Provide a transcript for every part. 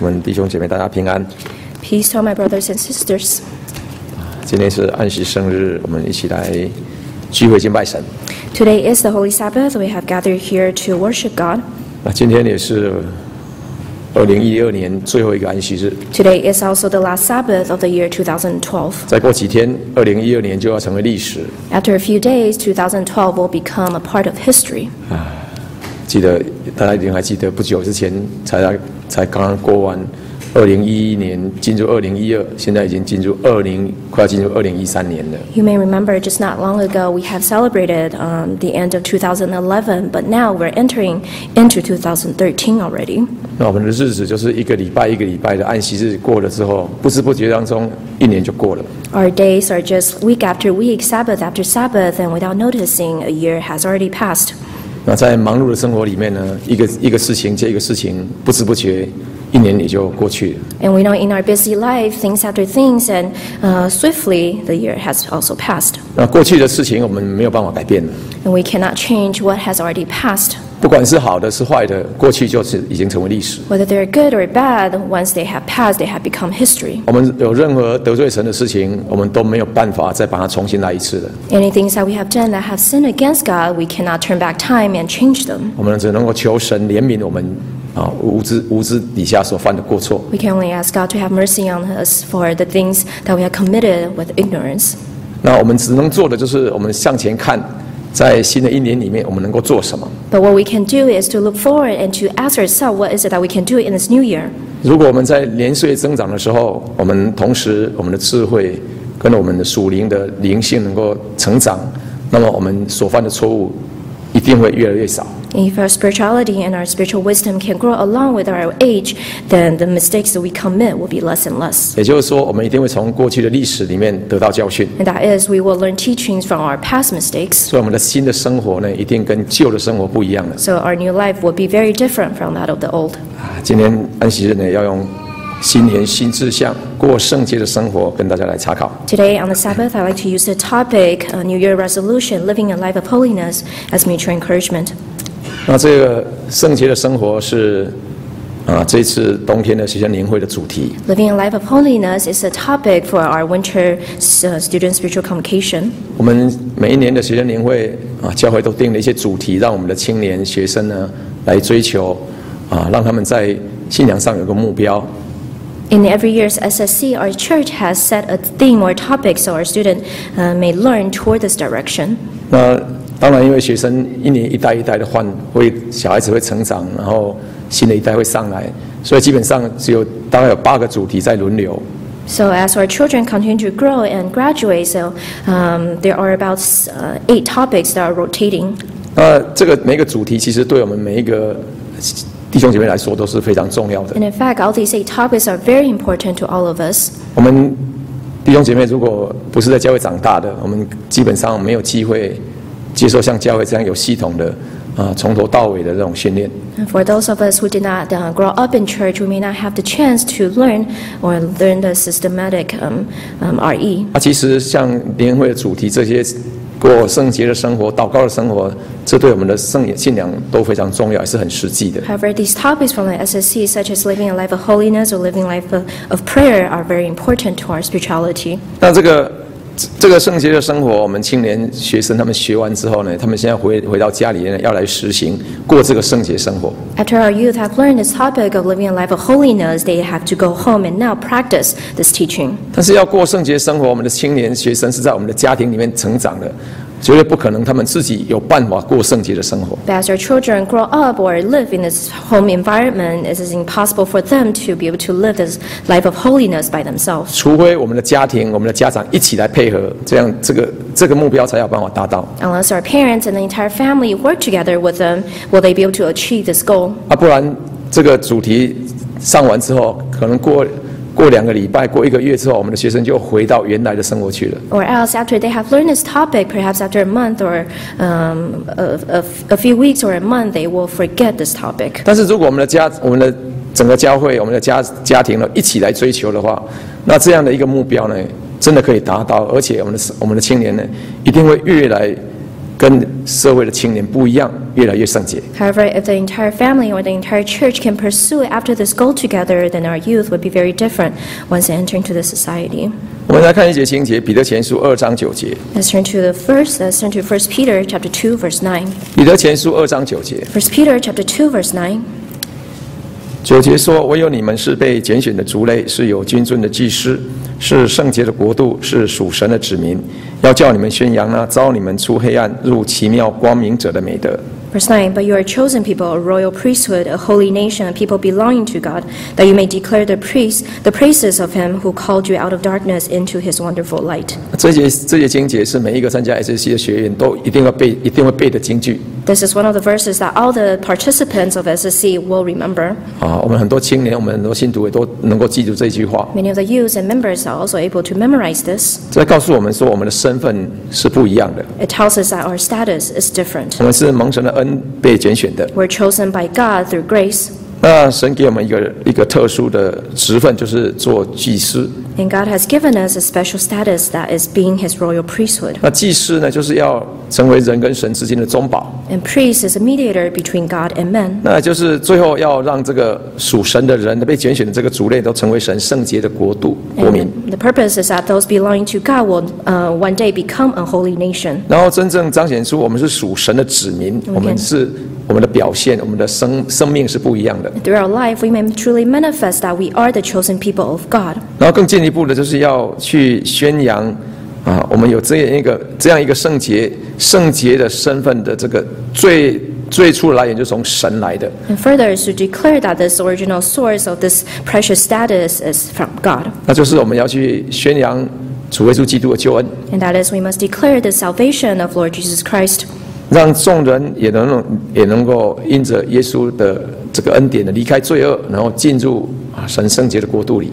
我们弟兄姐妹大家平安。 Peace to all my brothers and sisters. 今天是安息生日，我们一起来聚会敬拜神。 Today is the Holy Sabbath. We have gathered here to worship God. 那今天也是2012年最后一个安息日。 Today is also the last Sabbath of the year 2012. 再过几天，2012年就要成为历史。 After a few days, 2012 will become a part of history. 记得大家一定还记得，不久之前才刚刚过完2011年，进入2012，现在已经快要进入2013年了。 You may remember just not long ago we have celebrated the end of 2011, but now we're entering into 2013 already. 那我们的日子就是一个礼拜一个礼拜的安息日过了之后，不知不觉当中一年就过了。 Our days are just week after week, Sabbath after Sabbath, and without noticing, a year has already passed. 那在忙碌的生活里面呢，一个事情接一个事情，不知不觉一年也就过去了。 And we know in our busy life, things after things, and swiftly the year has also passed. 那过去的事情我们没有办法改变了。 And we cannot change what has already passed. 不管是好的是坏的，过去就是已经成为历史。 Whether they're good or bad, once they have passed, they have become history. 我们有任何得罪神的事情，我们都没有办法再把它重新来一次了。 Any things that we have done that have sinned against God, we cannot turn back time and change them. 我们只能够求神怜悯我们无知底下所犯的过错。 We can only ask God to have mercy on us for the things that we have committed with ignorance. 那我们只能做的就是我们向前看，在新的一年里面我们能够做什么。 But what we can do is to look forward and to ask ourselves, what is it that we can do in this new year? 如果我们在年岁增长的时候，我们同时我们的智慧跟我们的属灵的灵性能够成长，那么我们所犯的错误一定会越来越少。 If our spirituality and our spiritual wisdom can grow along with our age, then the mistakes that we commit will be less and less. 也就是说，我们一定会从过去的历史里面得到教训。 And that is, we will learn teachings from our past mistakes. 所以，我们的新的生活呢，一定跟旧的生活不一样了。 So our new life will be very different from that of the old. 今天安息日呢，要用新年新志向过圣洁的生活，跟大家来查考。 Today on the Sabbath, I like to use the topic New Year resolution, living a life of holiness, as mutual encouragement. 那这个圣洁的生活是这次冬天的学生年会的主题。 Living a life of holiness is a topic for our winter student spiritual convocation. 我们每一年的学生年会教会都定了一些主题，让我们的青年学生呢来追求让他们在信仰上有个目标。 In every year's SSC, our church has set a theme or topic so our student may learn toward this direction. 那当然，因为学生一年一代一代的换，小孩子会成长，然后新的一代会上来，所以基本上大概有8个主题在轮流。 So as our children continue to grow and graduate, so there are about 8 topics that are rotating. 那这个每个主题其实对我们每一个弟兄姐妹来说都是非常重要的。 And in fact, all these 8 topics are very important to all of us. 我们弟兄姐妹如果不是在教会长大的，我们基本上没有机会接受像教会这样有系统的从头到尾的这种训练。 And for those of us who did not grow up in church, we may not have the chance to learn the systematic RE. 其实像年会的主题这些过圣洁的生活、祷告的生活，这对我们的信仰都非常重要，也是很实际的。 However, these topics from the SSC, such as living a life of holiness or living a life of prayer, are very important to our spirituality. 那这个圣洁的生活，我们青年学生他们学完之后呢，他们现在回到家里呢，要来实行过这个圣洁生活。 After our youth have learned this topic of living a life of holiness, they have to go home and now practice this teaching. 但是要过圣洁生活，我们的青年学生是在我们的家庭里面成长的，绝对不可能他们自己有办法过圣洁的生活。 But as our children grow up or live in this home environment, it is impossible for them to be able to live this life of holiness by themselves. 除非我们的家庭、我们的家长一起来配合，这样这个目标才有办法达到。 Unless our parents and the entire family work together with them, will they be able to achieve this goal? 不然这个主题上完之后，可能过2个礼拜、过1个月之后，我们的学生就回到原来的生活去了。 Or else, after they have learned this topic, perhaps after a month or a few weeks or a month, they will forget this topic. 但是如果我们的整个教会、我们的家庭呢一起来追求的话，那这样的一个目标呢，真的可以达到，而且我们的青年呢，一定会越来跟社会的青年不一样，越来越圣洁。 However, if the entire family or the entire church can pursue after this goal together, then our youth would be very different once they enter into the society. 我们来看一节经节，彼得前书2章9节。 Let's turn to 1 Peter chapter 2, verse 9. 彼得前书2章9节。 1 Peter chapter 2, verse 9. 9节说：“唯有你们是被拣选的族类，是有君尊的祭司，是圣洁的国度，是属神的子民，要叫你们宣扬那召你们出黑暗入奇妙光明者的美德。” Verse 9, But you are a chosen people, a royal priesthood, a holy nation, a people belonging to God, that you may declare the praises of him who called you out of darkness into his wonderful light. 这节经节是每一个参加 SSC 的学员都一定会背的金句。 This is one of the verses that all the participants of SSC will remember. 我们很多青年，我们很多信徒也都能够记住这句话。 Many of the youths and members are also able to memorize this. 这告诉我们说，我们的身份是不一样的。 It tells us that our status is different. 我们是蒙神的恩被拣选的。 We're chosen by God through grace. 那神给我们一个特殊的职分，就是做祭司。 And God has given us a special status that is being his royal priesthood. 那祭司呢，就是要成为人跟神之间的中保。 And priest is a mediator between God and men. 那就是最后要让这个属神的人被拣选的这个族类，都成为神圣洁的国度国民。 And the purpose is that those belonging to God will one day become a holy nation. 然后真正彰显出我们是属神的子民，我们的表现，我们的生命是不一样的。 Through our life, we may truly manifest that we are the chosen people of God. 然后更进一步的，就是要去宣扬我们有这样一个圣洁的身份的这个最初的来源，就从神来的。 And further is to declare that this original source of this precious status is from God. 那就是我们要去宣扬主耶稣基督的救恩， And that is we must declare the salvation of Lord Jesus Christ. 让众人也能够因着耶稣的这个恩典的离开罪恶，然后进入神圣洁的国度里。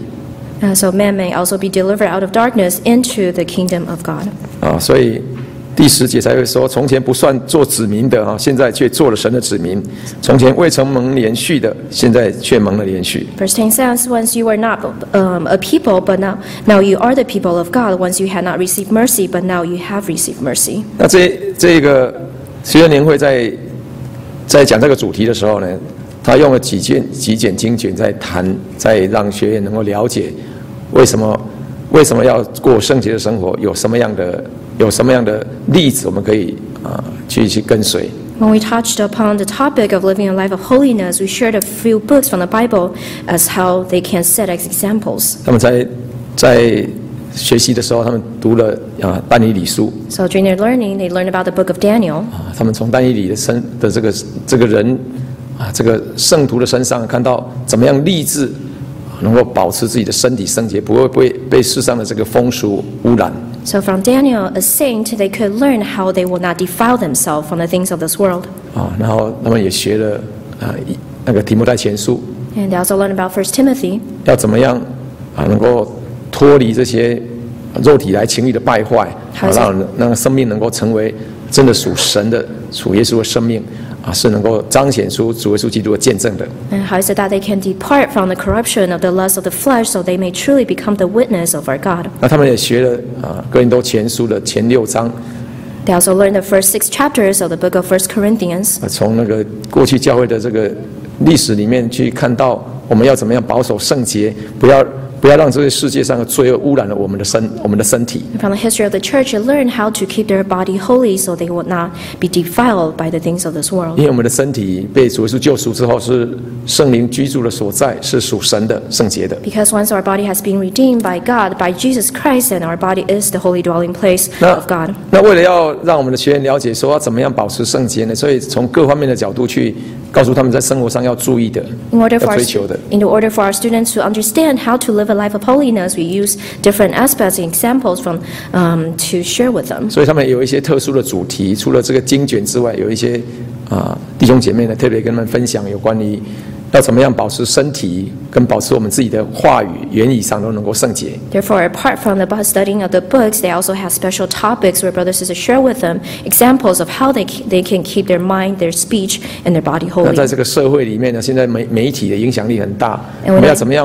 So man may also be delivered out of darkness into the kingdom of God. 所以第10节才会说：从前不算做子民的现在却做了神的子民；从前未曾蒙连续的，现在却蒙了连续。 Verse 10 says, Once you were not a people, but now you are the people of God. Once you had not received mercy, but now you have received mercy. 那这个学员年会在讲这个主题的时候呢，他用了几卷经卷在让学员能够了解为什么要过圣洁的生活，有什么样的例子我们可以去跟随。 When we touched upon the topic of living a life of holiness, we shared a few books from the Bible as how they can set as examples. 他们在学习的时候，他们读了但以理书。 So during their learning, they learned about the book of Daniel. 他们从但以理的这个人这个圣徒的身上看到怎么样立志能够保持自己的身体圣洁，不会被世上的这个风俗污染。 So from Daniel, a saint, they could learn how they will not defile themselves from the things of this world. 然后他们也学了那个提摩太前书， And they also learned about 1 Timothy. 要怎么样能够脱离这些肉体来情欲的败坏，让生命能够成为真的属神的、属耶稣的生命。 是能够彰显出主耶稣基督的见证的。 And how is it that they can depart from the corruption of the lust of the flesh, so they may truly become the witness of our God? 那他们也学了哥林多前书的前6章。 They also learned the first 6 chapters of the book of 1 Corinthians. 从那个过去教会的这个历史里面去看到，我们要怎么样保守圣洁，不要让这个世界上的罪恶污染了我们的身体。 From the history of the church, they learned how to keep their body holy, so they would not be defiled by the things of this world. 因为我们的身体被主耶稣救赎之后，是圣灵居住的所在，是属神的、圣洁的。 Because once our body has been redeemed by God, by Jesus Christ, and our body is the holy dwelling place of God. 那为了要让我们的学员了解说要怎么样保持圣洁呢？所以从各方面的角度去告诉他们在生活上要注意的、要追求的。 In order for our students to understand how to live a life of holiness, we use different aspects and examples to share with them. 所以他们有一些特殊的主题，除了这个经卷之外，有一些弟兄姐妹呢特别跟他们分享有关于要怎么样保持身体跟保持我们自己的话语言语上都能够圣洁。 Therefore, apart from the studying of the books, they also have special topics where brothers and sisters share with them examples of how they can keep their mind, their speech, and their body 那 holy. 在这个社会里面呢，现在媒体的影响力很大，我们要怎么样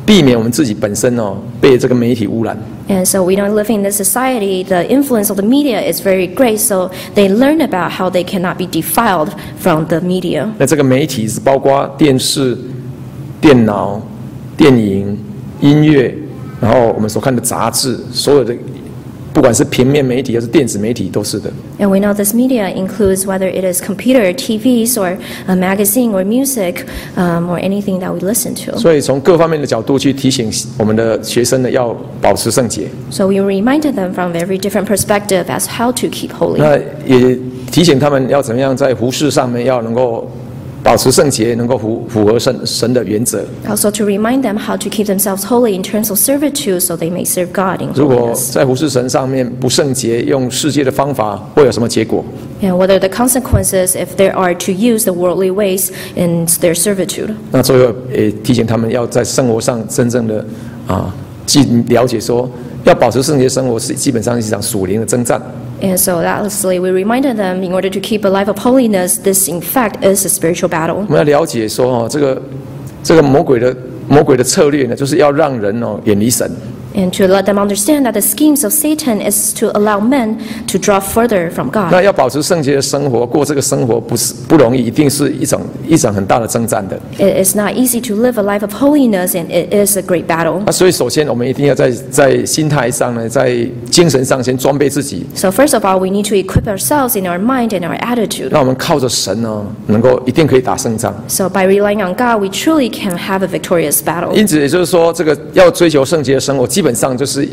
避免我们自己本身被这个媒体污染。 And so we know living in this society, the influence of the media is very great, so they learn about how they cannot be defiled from the media. 那这个媒体是包括电视、电脑、电影、音乐，然后我们所看的杂志，所有的不管是平面媒体还是电子媒体都是的。 And we know this media includes whether it is computer, TVs, or a magazine, or music, or anything that we listen to. 所以从各方面的角度去提醒我们的学生呢，要保持圣洁。 So we reminded them from very different perspective as how to keep holy. 那也提醒他们要怎么样在服事上面要能够保持圣洁，能够符合神的原则。 Also to remind them how to keep themselves holy in terms of servitude, so they may serve God in 如果 holiness. 在服事神上面不圣洁，用世界的方法会有什么结果？ And what are the consequences if they are to use the worldly ways in their servitude? 那最后也提醒他们要在生活上真正的了解说，要保持圣洁生活是基本上是一场属灵的征战。 And so lastly, we reminded them in order to keep a life of holiness, this in fact is a spiritual battle. 我们要了解说这个魔鬼的策略呢，就是要让人远离神。 And to let them understand that the schemes of Satan is to allow men to draw further from 那 God. 要保持圣洁的生活，过这个生活不容易，一定是一场很大的征战的。 It is not easy to live a life of holiness, and it is a great battle. 那所以首先我们一定要在心态上呢，在精神上先装备自己， So first of all, we need to equip ourselves in our mind and our attitude. 让我们靠着神能够一定可以打胜仗。 So by relying on God, we truly can have a victorious battle. 因此也就是说，这个要追求圣洁的生活，基本上就是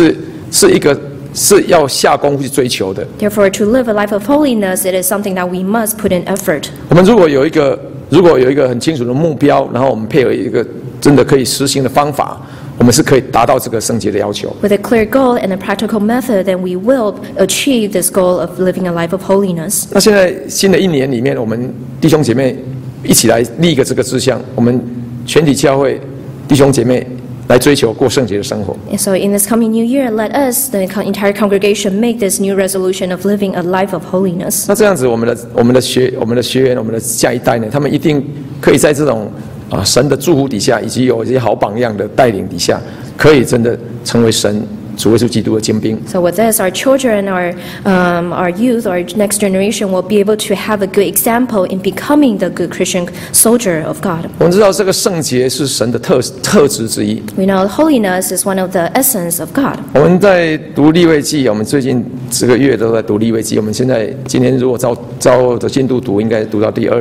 要下功夫去追求的。 Therefore, to live a life of holiness, it is something that we must put in effort. 我们如果有一个很清楚的目标，然后我们配合一个真的可以实行的方法，我们是可以达到这个圣洁的要求。 With a clear goal and a practical method, then we will achieve this goal of living a life of holiness. 那现在新的一年里面，我们弟兄姐妹一起来立一个这个志向，我们全体教会弟兄姐妹来追求过圣洁的生活。 And so in this coming new year, let us, the entire congregation, make this new resolution of living a life of holiness. 那这样子，我们的学员，我们的下一代呢，他们一定可以在这种神的祝福底下，以及有一些好榜样的带领底下，可以真的成为神主耶稣基督的精兵。 So with this, our children, our youth, our next generation will be able to have a good example in becoming the good Christian soldier of God. 我们知道这个圣洁是神的特质之一。 We know holiness is one of the essence of God. 我们在读利未记，我们最近这个月都在读利未记。我们今天如果照的进度读，应该读到第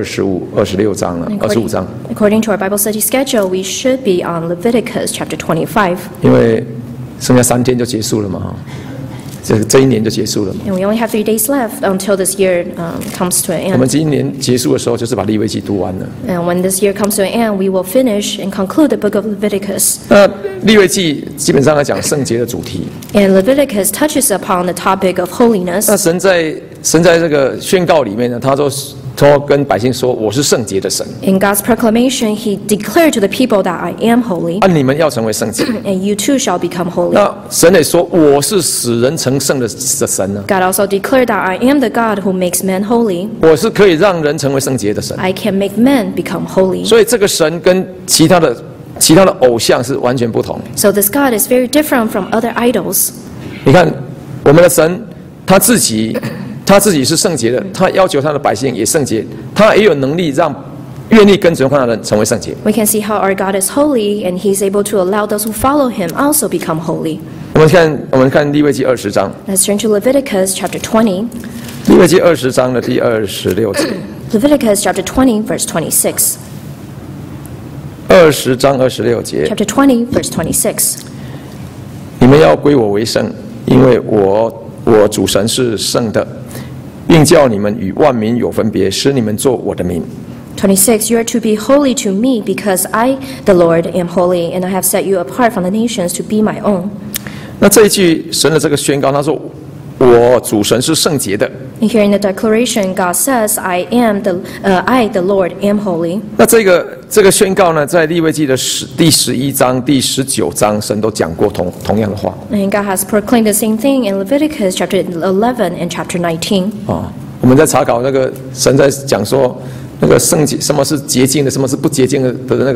26章了，25章。 According to our Bible study schedule, we should be on Leviticus chapter 25. 因为剩下3天就结束了嘛，这一年就结束了嘛。 And we only have 3 days left until this year comes to an 我们 end. 今年结束的时候，就是把利未记读完了。 And when this year comes to an end, we will finish and conclude the book of Leviticus. 那利未记基本上来讲圣洁的主题。 And Leviticus touches upon the topic of holiness. 那神在这个宣告里面呢，他跟百姓说：“我是圣洁的神， In God's proclamation, He declared to the people that I am holy, 你们要成为圣洁。 and you too shall become holy. 那神也说：“我是使人成圣的神呢， God also declared that I am the God who makes men holy. 我是可以让人成为圣洁的神。 I can make men become holy. 所以这个神跟其他的偶像是完全不同。 So this God is very different from other idols. 你看，我们的神他自己是圣洁的，他要求他的百姓也圣洁，他也有能力让愿意跟随他的人成为圣洁。 We can see how our God is holy, and He's able to allow those who follow Him also become holy. 我们看利未记20章， Let's turn to Leviticus chapter 20. 利未记20章的第26节。 Leviticus chapter 20, verse 26. 20章26节， Chapter 20, verse 26. 你们要归我为圣，因为我主神是圣的，并叫你们与万民有分别，使你们做我的民。 26, you are to be holy to me, because I, the Lord, am holy, and I have set you apart from the nations to be my own. 那这一句神的这个宣告，他说：“我主神是圣洁的。” And here in the declaration, God says, I, the Lord, am holy. 那这个宣告呢，在利未记的第11章、第19章，神都讲过同样的话。 And God has proclaimed the same thing in Leviticus chapter 11 and chapter 19. 我们在查考那个神在讲说，那个圣洁什么是洁净的，什么是不洁净的那个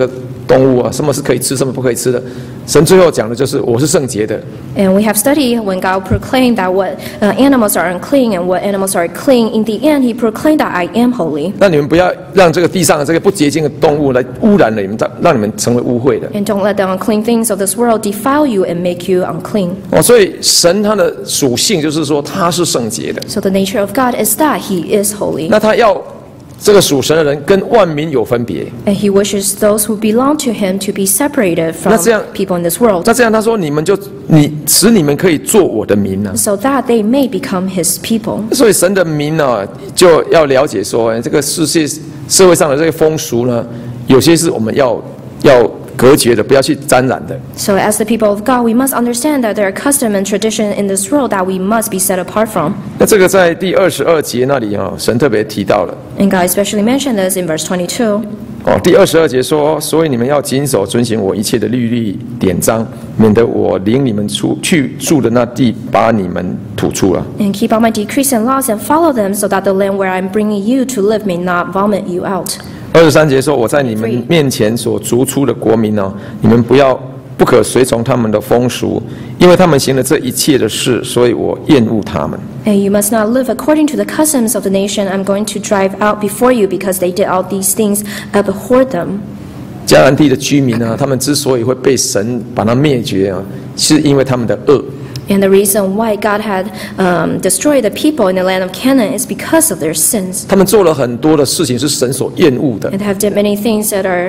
动物啊，什么是可以吃，什么不可以吃的。神最后讲的就是我是圣洁的。 And we have studied when God proclaimed that what animals are unclean and what animals are clean. In the end, He proclaimed that I am holy. 那你们不要让这个地上的这个不洁净的动物来污染了你们，让你们成为污秽的。 And don't let the unclean things of this world defile you and make you unclean. 所以神他的属性就是说他是圣洁的。 So the nature of God is that He is holy. 那他要这个属神的人跟万民有分别。 And He wishes those who belong to Him to be separated from people in this world. 那这样他说使你们可以做我的民啊。 So that they may become His people. 所以神的民呢，就要了解说，这个社会上的这个风俗呢，有些是我们要隔绝的，不要去沾染的。 So as the people of God, we must understand that there are custom and tradition in this world that we must be set apart from. 那这个在第22节那里神特别提到了。 And God especially mentioned this in verse 22. 第22节说，所以你们要谨守遵行我一切的律例典章，免得我领你们去住的那地把你们吐出了。 And keep all my decrees and laws and follow them, so that the land where I'm bringing you to live may not vomit you out. 23节说，我在你们面前所逐出的国民你们不可随从他们的风俗，因为他们行了这一切的事，所以我厌恶他们。 And you must not live according to the customs of the nation I'm going to drive out before you, because they did all these things, abhor them. 迦南地的居民他们之所以会被神把他灭绝是因为他们的恶。 And the reason why God had destroyed the people in the land of Canaan is because of their sins. 他们做了很多的事情是神所厌恶的。 And have did many things that are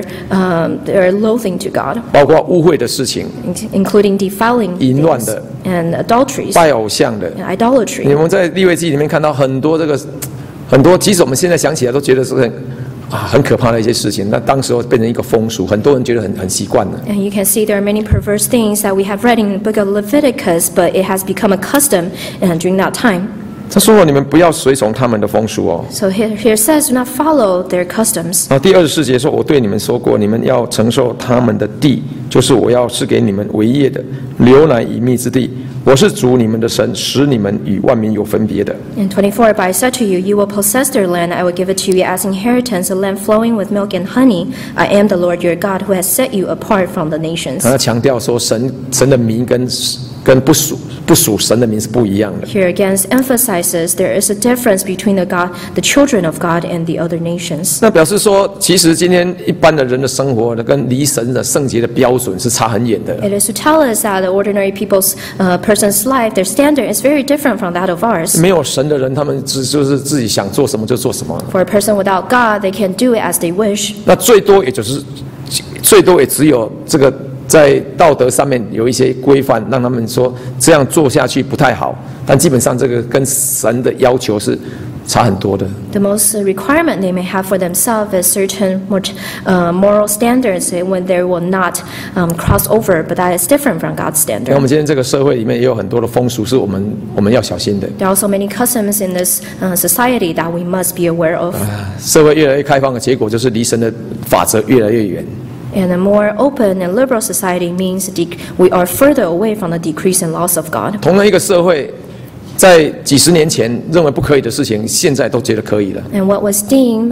loathing to God. 包括污秽的事情 ，including defiling 淫乱的 and adulteries, 拜偶像的 and idolatry. 你们在利未记里面看到很多即使我们现在想起来都觉得是很可怕的一些事情，那当时候变成一个风俗，很多人觉得很习惯了。 And you can see there are many perverse things that we have read in the book of Leviticus, but it has become a custom during that time. 他说你们不要随从他们的风俗 So here says, do not follow their customs. 第24节说，我对你们说过，你们要承受他们的地，就是我要赐给你们为业的流奶与蜜之地。我是主你们的神，使你们与万民有分别的。 In 24, but I said to you, you will possess their land. I will give it to you as inheritance, a land flowing with milk and honey. I am the Lord your God, who has set you apart from the nations. 他强调说，神的民跟不属神的民是不一样的。 Here again emphasizes there is a difference between the children of God and the other nations. 那表示说，其实今天一般的人的生活跟离神的圣洁的标准是差很远的。 It is to tell us that the ordinary person's life, their standard is very different from that of ours. 没有神的人，他们就是自己想做什么就做什么。 For a person without God, they can do it as they wish. 那最多也只有这个。在道德上面有一些规范，让他们说这样做下去不太好，但基本上这个跟神的要求是差很多的。 The most requirement they may have for themselves is certain moral standards when they will not cross over, but that is different from God's standard. 我们今天这个社会里面也有很多的风俗是我们要小心的。 There are also many customs in this society that we must be aware of. 社会越来越开放的结果就是离神的法则越来越远。 And a more open and liberal society means we are further away from the decrees and laws of God. 同样一个社会，在几十年前认为不可以的事情，现在都觉得可以了。 And what was deemed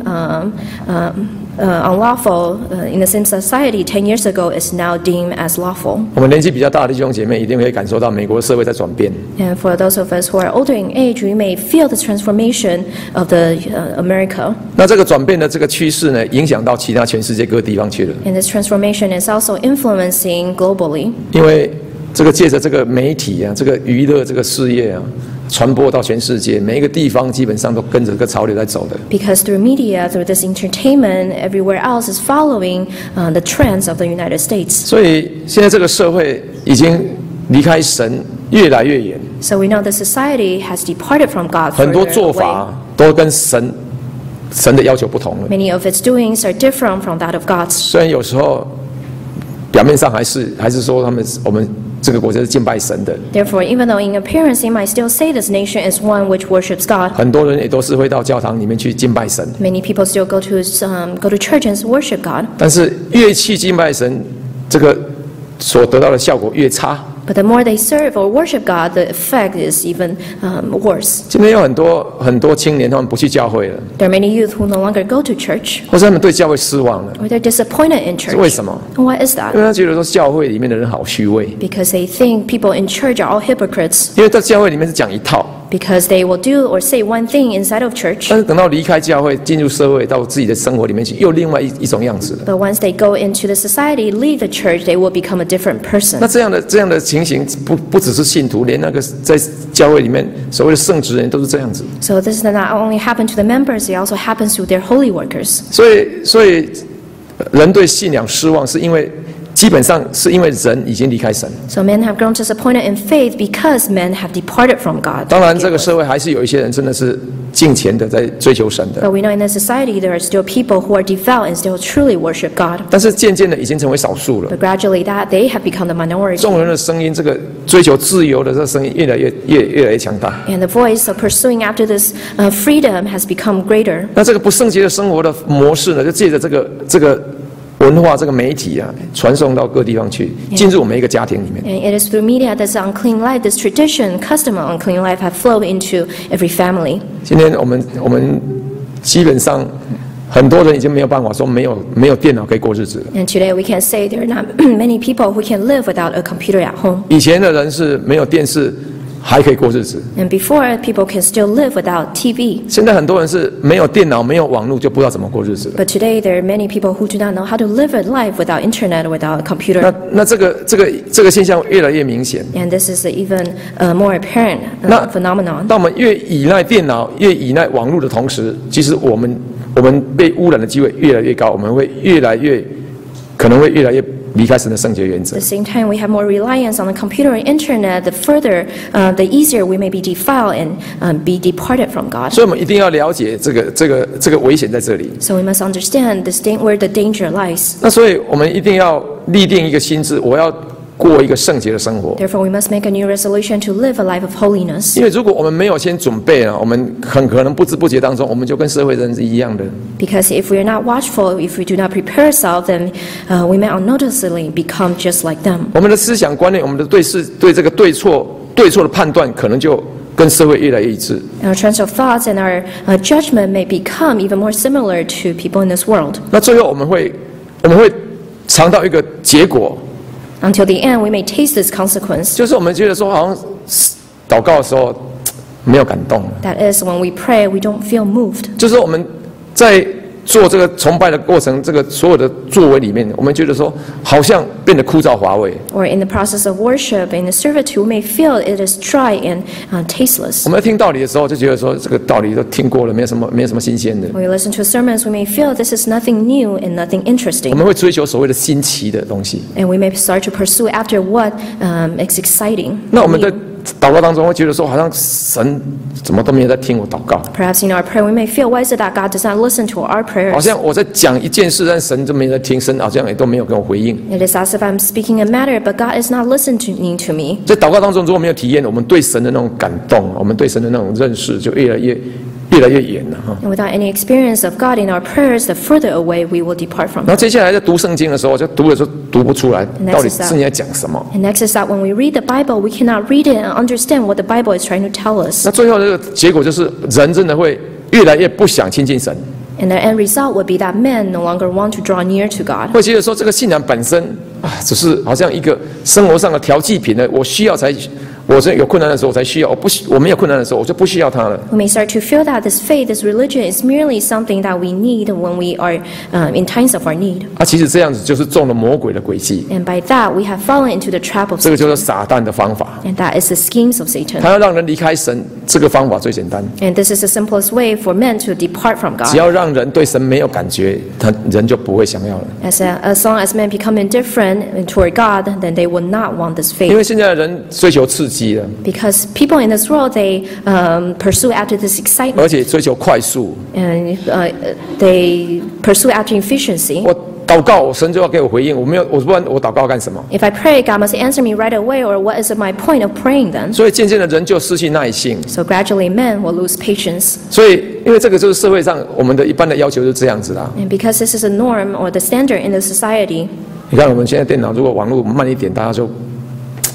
unlawful in the same society 10 years ago is now deemed as lawful. 我们年纪比较大的弟兄姐妹一定会感受到美国社会在转变。 And for those of us who are older in age, we may feel the transformation of the America. 那这个转变的这个趋势呢，影响到其他全世界各个地方去了。 And this transformation is also influencing globally. 因为这个借着这个媒体这个娱乐这个事业传播到全世界，每一个地方基本上都跟着这个潮流在走的。 Because through media, through this entertainment, everywhere else is following the trends of the United States. 所以现在这个社会已经离开神越来越远。 So we know the society has departed from God. 很多做法都跟神的要求不同了。 Many of its doings are different from that of God's. 虽然有时候表面上还是说我们这个国家是敬拜神的。 Therefore, even though in appearance he might still say this nation is one which worships God. 很多人也都是会到教堂里面去敬拜神。 Many people still go to church and worship God. 但是越去敬拜神，这个所得到的效果越差。 But the more they serve or worship God, the effect is even worse. 今天有很多青年，他们不去教会了， There are many youth who no longer go to church, 或者他们对教会失望了。 or they're disappointed in 是为 church. 什么？ And why is 因 that? 为他觉得说教会里面的人好虚伪， Because they think people in church are all hypocrites, 因为在教会里面是讲一套， because they will do or say one thing inside of church, 但是等到离开教会，进入社会，到自己的生活里面去，又另外一种样子了。 but once they go into the society, leave the church, they will become a different 那 person. 这样的情形，不只是信徒，连那个在教会里面所谓的圣职人都是这样子。 So this does not only happen to the members, it also happens to their holy workers. 所以人对信仰失望，是因为基本上是因为人已经离开神。 So men have grown disappointed in faith because men have departed from God. 当然，这个社会还是有一些人真的是敬虔的，在追求神的。 But we know in the society there are still people who are devout and still truly worship God. 但是渐渐的已经成为少数了。 But gradually that they have become the minority. 众人的声音，这个追求自由的这个声音越来越强大。 And the voice of pursuing after this freedom has become greater. 那这个不圣洁的生活的模式呢，就借着这个文化、这个媒体啊，传送到各地方去，进入我们每一个家庭里面。 And it is through media that this unclean life, this tradition, custom of unclean life have flowed into every family. 今天我们基本上很多人已经没有办法说没有电脑可以过日子了。 And today we can say there are not many people who can live without a computer at home. 以前的人是没有电视还可以过日子， And before, people can still live without TV. 现在很多人是没有电脑、没有网络就不知道怎么过日子了。 But today there are many people who do not know how to live a life without internet, without a computer. 那这个现象越来越明显。 And this is an even more apparent 那 phenomenon. 当我们越依赖电脑、越依赖网络的同时，其实我们被污染的机会越来越高，我们会可能会越来越离开神的圣洁原则 At。the same time, we have more reliance on the computer and internet. The further, the easier we may be defiled and be departed from God. 所以我们一定要了解这个危险在这里。 So we must understand where the danger lies. 那所以我们一定要立定一个心志，我要过一个圣洁的生活。 Therefore, we must make a new resolution to live a life of holiness. 因为如果我们没有先准备啊，我们很可能不知不觉当中，我们就跟社会人是一样的。 Because if we are not watchful, if we do not prepare ourselves, then we may unnoticeably become just like them. 我们的思想观念，我们的对这个对错的判断，可能就跟社会越来越一致。 Our trends of thoughts and our judgment may become even more similar to people in this world. 那最后我们会尝到一个结果， Until the end, we may taste this consequence. 就是我们觉得说，好像祷告的时候没有感动了， That is, when we pray, we don't feel moved. 就是我们在做这个崇拜的过程，这个所有的作为里面，我们觉得说好像变得枯燥乏味。 Or in the process of worship, in the servitude, we may feel it is dry and tasteless. 我们在听道理的时候，就觉得说这个道理都听过了，没有什么新鲜的。 When we listen to sermons, we may feel this is nothing new and nothing 我 interesting. 们会追求所谓的新奇的东西。 And we may start to pursue after what is exciting. 那我们在祷告当中会觉得说，好像神怎么都没有在听我祷告， Perhaps in our prayer, we may feel, why is it that God does not listen to our 好 prayers? 像我在讲一件事，但神就没有在听，神好像也都没有跟我回应。 It is as if I'm speaking a matter, but God is not listening to me. 在祷告当中，如果没有体验我们对神的那种感动，我们对神的那种认识，就越来越远了哈。 And without any experience of God in our prayers, the further away we will depart from 然后 Him. 接下来在读圣经的时候，就读的时候读不出来， And 到底 that's 圣经在讲什么。 And next is that when we read the Bible, we cannot read it and understand what the Bible is trying to tell us. 那最后这个结果就是，人真的会越来越不想亲近神， And the end result would be that men no longer want to draw near to God. 会觉得说这个信仰本身啊，只是好像一个生活上的调剂品呢，我需要才。我这有困难的时候我才需要，我没有困难的时候我就不需要它了。 We may start to feel that this faith, this religion is merely something that we need when we are in times of our need. 其实这样子就是中了魔鬼的诡计， And by that, we have fallen into the trap of 这个 Satan. 就是撒旦的方法。 And that is the schemes of Satan. 他要让人离开神，这个方法最简单， And this is the simplest way for men to depart from 只 God. 要让人对神没有感觉，人就不会想要了。 As long as men become indifferent toward God, then they will not want this 因 faith. 为现在的人追求刺激了， Because people in this world, they pursue after this 而 excitement 且追求快速。 and they pursue after efficiency. 我祷告，神就要给我回应，我不然我祷告干什么？ If I pray, God must answer me right away, or what is my point of praying then? 所以渐渐的人就失去耐性。 So gradually, men will lose patience. 所以，因为这个就是社会上我们的一般的要求就是这样子啦。 And because this is a norm or the standard in the society, 你看我们现在电脑如果网络慢一点，大家就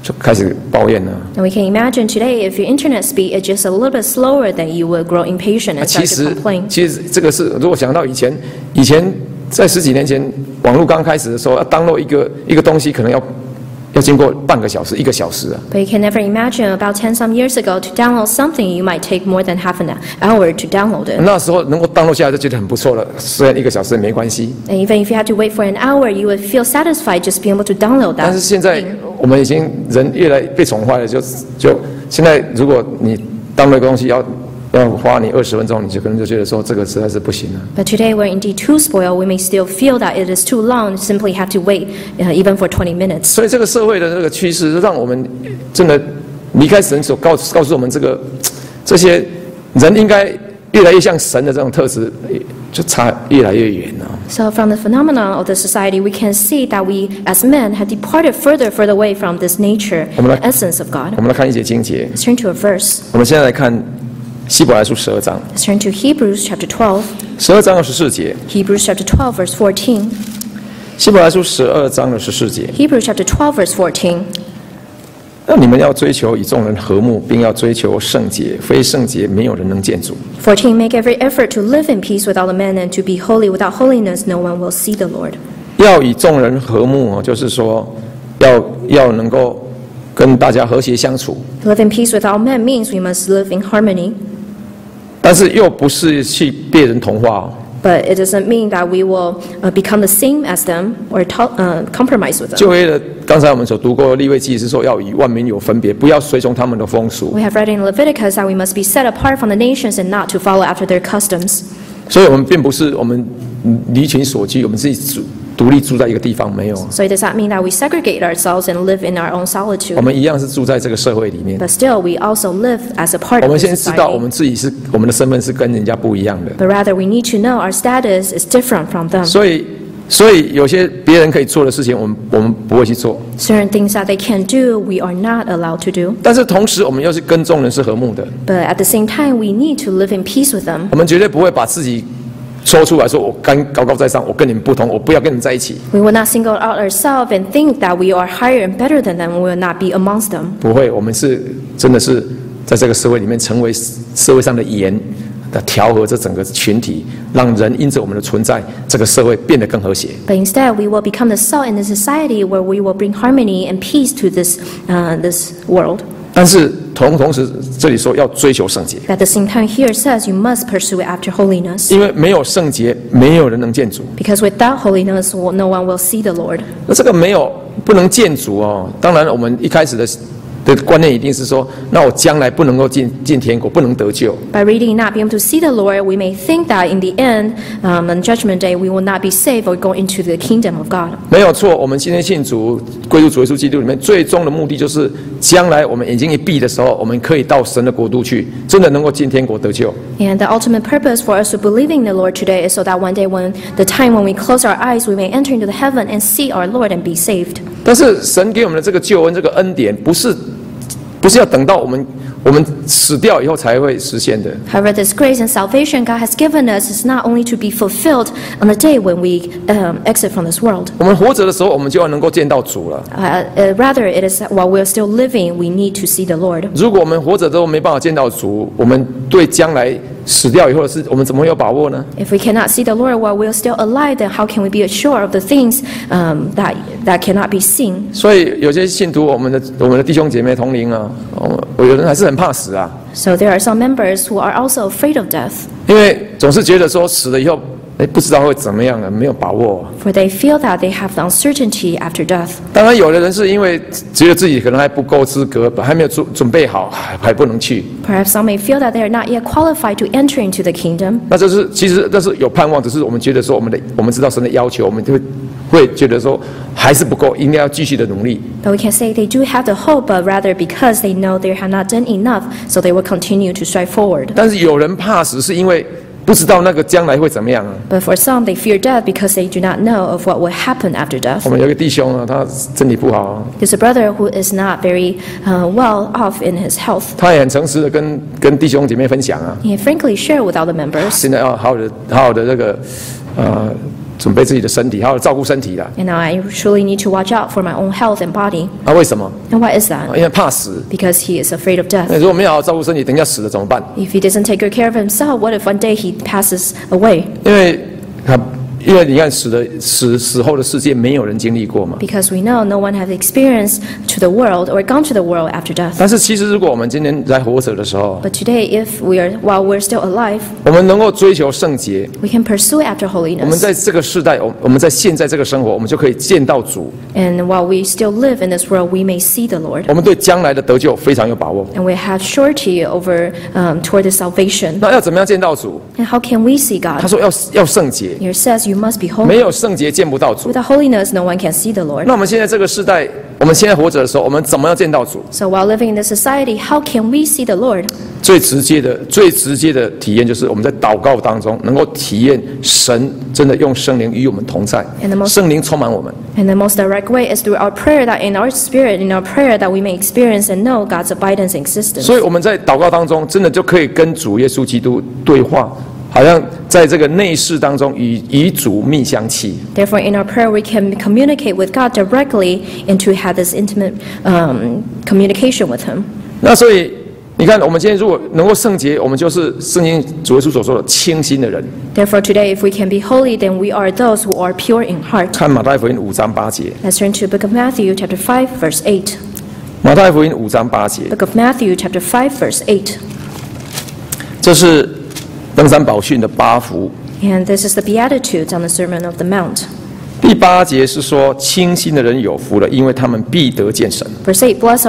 就开始抱怨了。 And we can imagine today if your internet speed is just a little bit slower, then you will grow impatient and 其 start to 实 complain. 这个是如果想到以前在10几年前网络刚开始的时候，要download一个东西，可能要经过半个小时、1个小时啊。 But you can never imagine about 10 some years ago to download something, you might take more than half an hour to download it. 那时候能够download下来就觉得很不错了，虽然1个小时也没关系。 And even if you had to wait for an hour, you would feel satisfied just being able to download 但 that. 是现在我们已经人越来被宠坏了，就现在如果你download一个东西要花你20分钟，你可能就觉得说这个实在是不行了。 But today we're indeed too spoiled. We may still feel that it is too long, simply have to wait even for 20 minutes. 所以这个社会的这个趋势，让我们真的离开神所告诉我们这些人应该越来越像神的这种特质，就差越来越远了。 So from the phenomenon of the society, we can see that we as men have departed further away from this nature, the essence of God. 我们来看一节经节， Let's turn to a verse. 我们现在来看希伯来书12章 Let's turn to Hebrews chapter 12. ，12章14节， Hebrews chapter 12, verse 14. 希伯来书12章的14节。 Hebrews chapter 12, verse 14. 那你们要追求与众人和睦，并要追求圣洁，非圣洁没有人能见主。 14. Make every effort to live in peace with all the men and to be holy. Without holiness, no one will see the Lord. 要与众人和睦哦，就是说要能够跟大家和谐相处， To live in peace with all men means we must live in harmony. 但是又不是去被人同化哦。 But it doesn't mean that we will become the same as them or compromise with them. 旧约的刚才我们所读过的利未记是说要与万民有分别，不要随从他们的风俗。 We have read in Leviticus that we must be set apart from the nations and not to follow after their customs. 所以我们并不是我们离群所居，我们自己独立住在一个地方，没有。 So it does not mean that we segregate ourselves and live in our own 我 solitude. 们一样是住在这个社会里面。 But still, we also live as a part 我 of 们 the 先知道我 society. 们自己是我们的身份是跟人家不一样的， But rather, we need to know our status is different from them. 所以有些别人可以做的事情，我们不会去做。 Certain things that they can do, we are not allowed to do. 但是同时，我们又是跟众人是和睦的， But at the same time, we need to live in peace with them. 我们绝对不会把自己抽出来说我高高在上，我跟你们不同，我不要跟你们在一起。 We will not single out ourselves and think that we are higher and better than them. We will not be amongst them. 不会，我们是真的是在这个社会里面成为社会上的盐的调和这整个群体，让人因着我们的存在，这个社会变得更和谐。 But instead, we will become the salt in the society where we will bring harmony and peace to this world. 但是同时，这里说要追求圣洁， At the same time, here it says you must pursue after holiness. 因为没有圣洁，没有人能见主。 Because without holiness, no one will see the Lord. 那这个不能见主哦。当然，我们一开始的观念一定是说，那我将来不能够进天国，不能得救。 By reading not being able to see the Lord, we may think that in the end, on Judgment Day, we will not be saved or go into the kingdom of God. 没有错，我们今天信主归入主耶稣基督里面，最终的目的就是将来我们眼睛一闭的时候，我们可以到神的国度去，真的能够进天国得救。 And the ultimate purpose for us to believe in the Lord today is so that one day when the time when we close our eyes, we may enter into the heaven and see our Lord and be saved. 但是神给我们的这个救恩，这个恩典，不是要等到我们死掉以后才会实现的。 However, this grace and salvation God has given us is not only to be fulfilled on the day when we exit from this world. 我们活着的时候，我们就要能够见到主了。 Rather, it is while we're still living, we need to see the Lord. 如果我们活着都没办法见到主，我们对将来死掉以后的事，我们怎么会有把握呢？ If we cannot see the Lord while we're still alive, then how can we be assured of the things that cannot be seen? 所以有些信徒，我们的弟兄姐妹同龄啊，有人还是很怕死啊， So there are some members who are also afraid of death, 因为总是觉得说死了以后，不知道会怎么样了，没有把握。 for they feel that they have the uncertainty after death. 当然，有的人是因为觉得自己可能还不够资格，还没有准备好，还不能去。 Perhaps some may feel that they are not yet qualified to enter into the kingdom. 那其实这是有盼望，只是我们觉得说我们知道神的要求，我们就会觉得说还是不够，应该要继续的努力。 But we can say they do have the hope, but rather because they know they have not done enough, so they will continue to strive forward. 但是有人怕死，是因为不知道那个将来会怎么样啊。 But for some, they fear death because they do not know of what will happen after death. 我们有一个弟兄啊，他身体不好啊， There's a brother who is not very well off in his health. 他也很诚实的跟弟兄姐妹分享啊， He frankly shared with other members. 现在要好好的这个准备自己的身体，好好照顾身体的。 And now I truly need to watch out for my own health and body. 为什么？ And why is that? 因为怕死。 Because he is afraid of 那 death. 如果没有好好照顾身体，等一下死了怎么办？ If he doesn't take good care of himself, what if one day he passes away? 因为你看死后的世界没有人经历过嘛。 Because we know no one has experienced to the world or gone to the world after death. 但是其实如果我们今天在活着的时候， But today, while we're still alive, 我们能够追求圣洁， we can pursue after 我们 holiness. 在这个世代，我们在现在这个生活，我们就可以见到主。 And while we still live in this world, we may see the Lord. 我们对将来的得救非常有把握。 And we have surety toward the salvation. 那要怎么样见到主？ And how can we see 他 God? 说要圣洁， Here says you must be 没 holy. 有圣洁见不到主。 Without holiness, no one can see the Lord. 那我们现在这个世代，我们现在活着的时候，我们怎么样见到主？ So while living in this society, how can we see the Lord? 最直接的体验就是我们在祷告当中能够体验神真的用圣灵与我们同在 And the，most- 圣灵充满我们。 And the most direct way is through our prayer, that in our spirit, in our prayer, that we may experience and know God's abidance and existence. 所以我们在祷告当中，真的就可以跟主耶稣基督对话，好像在这个内室当中与主密相契。 Therefore, in our prayer, we can communicate with God directly and to have this intimate communication with Him. 那所以你看，我们今天如果能够圣洁，我们就是圣经主耶稣所说的清心的人。 Therefore, today, if we can be holy, then we are those who are pure in heart. 看马太福音5章8节， Let's turn to the book of Matthew, chapter 5, verse 8. 马太福音5章8节， Book of Matthew, chapter 5, verse 8. 这是登山宝训的8福。 And this is the Beatitudes on the Sermon of the Mount. 第8节是说，清心的人有福了，因为他们必得见神。 Verse 8, blessed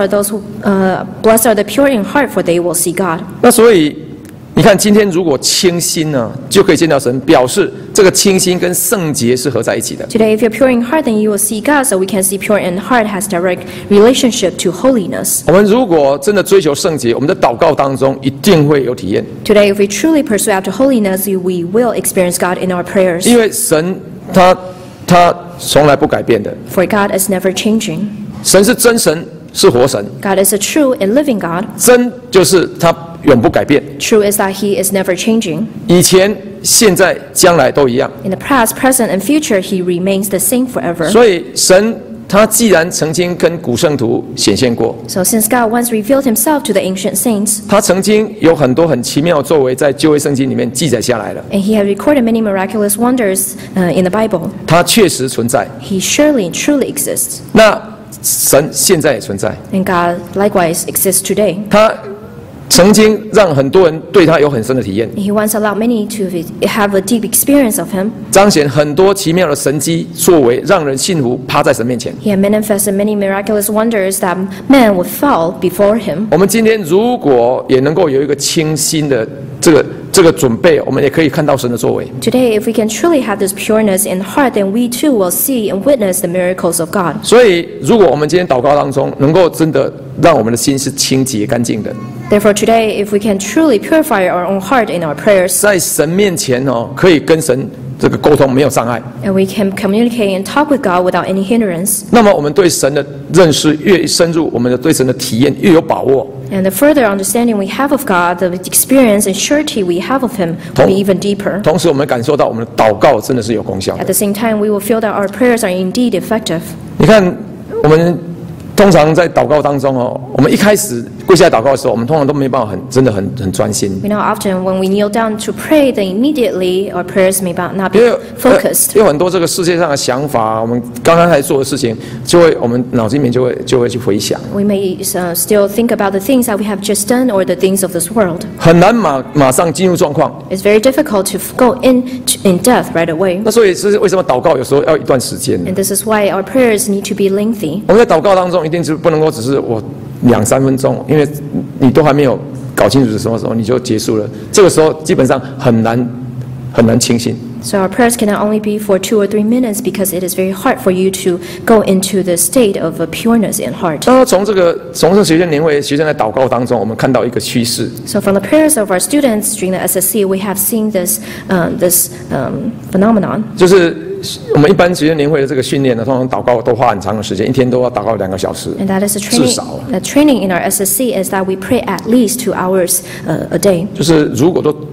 are the pure in heart, for they will see God. 那所以你看，今天如果清心呢，就可以见到神，表示这个清心跟圣洁是合在一起的。 Today, if you're pure in heart, then you will see God, so we can see pure in heart has direct relationship to holiness. 我们如果真的追求圣洁，我们在祷告当中一定会有体验， Today, if we truly pursue after holiness, we will experience God in our prayers. 因为神他从来不改变的， For God is never changing. 神是真神，是活神。 God is a true and living God. 真就是他永不改变， True is that He is never changing. 以前、现在、将来都一样。 In the past, present, and future, He remains the same forever. 所以神他既然曾经跟古圣徒显现过， So since God once revealed Himself to the ancient saints, 他曾经有很多很奇妙的作为在旧约圣经里面记载下来了， and He had recorded many miraculous wonders in the Bible, 他确实存在。 He surely and truly exists. 那神现在也存在， And God likewise exists today. 他曾经让很多人对他有很深的体验， He once allowed many to have a deep experience of Him. 彰显很多奇妙的神迹作为，让人信服，趴在神面前。 He had manifested many miraculous wonders that men would fall before Him. 我们今天如果也能够有一个清新的这个准备，我们也可以看到神的作为。 Today, if we can truly have this pureness in heart, then we too will see and witness the miracles of God. 所以，如果我们今天祷告当中能够真的让我们的心是清洁干净的， Therefore, today, if we can truly purify our own heart in our prayers, 在神面前可以跟神这个沟通没有障碍， and we can communicate and talk with God without any hindrance, 那么我们对神的认识越深入，我们的对神的体验越有把握。 and the further understanding we have of God, the experience and surety we have of Him will be even deeper. 同时，我们感受到我们的祷告真的是有功效 At 的。 the same time, we will feel that our prayers are indeed effective. 你看，我们通常在祷告当中我们一开始跪下来祷告的时候，我们通常都没办法真的很专心。 We know often when we kneel down to pray, then immediately our prayers may not 因 be 为 focused. 有很多这个世界上的想法，我们刚刚才做的事情，我们脑子里面就会去回想， We may still think about the things that we have just done or the things of this world. 很难马上进入状况。 It's very difficult to go in depth right away. 那所以是为什么祷告有时候要一段时间？ And this is why our prayers need to be lengthy. 我们在祷告当中一定是不能够只是我2-3分钟，因为你都还没有搞清楚是什么时候你就结束了，这个时候基本上很难清醒。 So our prayers cannot only be for 2 or 3 minutes because it is very hard for you to go into the state of pureness in heart. 那从这学生年会学生在祷告当中，我们看到一个趋势， So from the prayers of our students during the SSC, we have seen this phenomenon. 就是我们一般学生年会的这个训练呢，通常祷告都花很长的时间，一天都要祷告2个小时。 And that is the 至少。 training in our SSC is that we pray at least 2 hours a day. 就是如果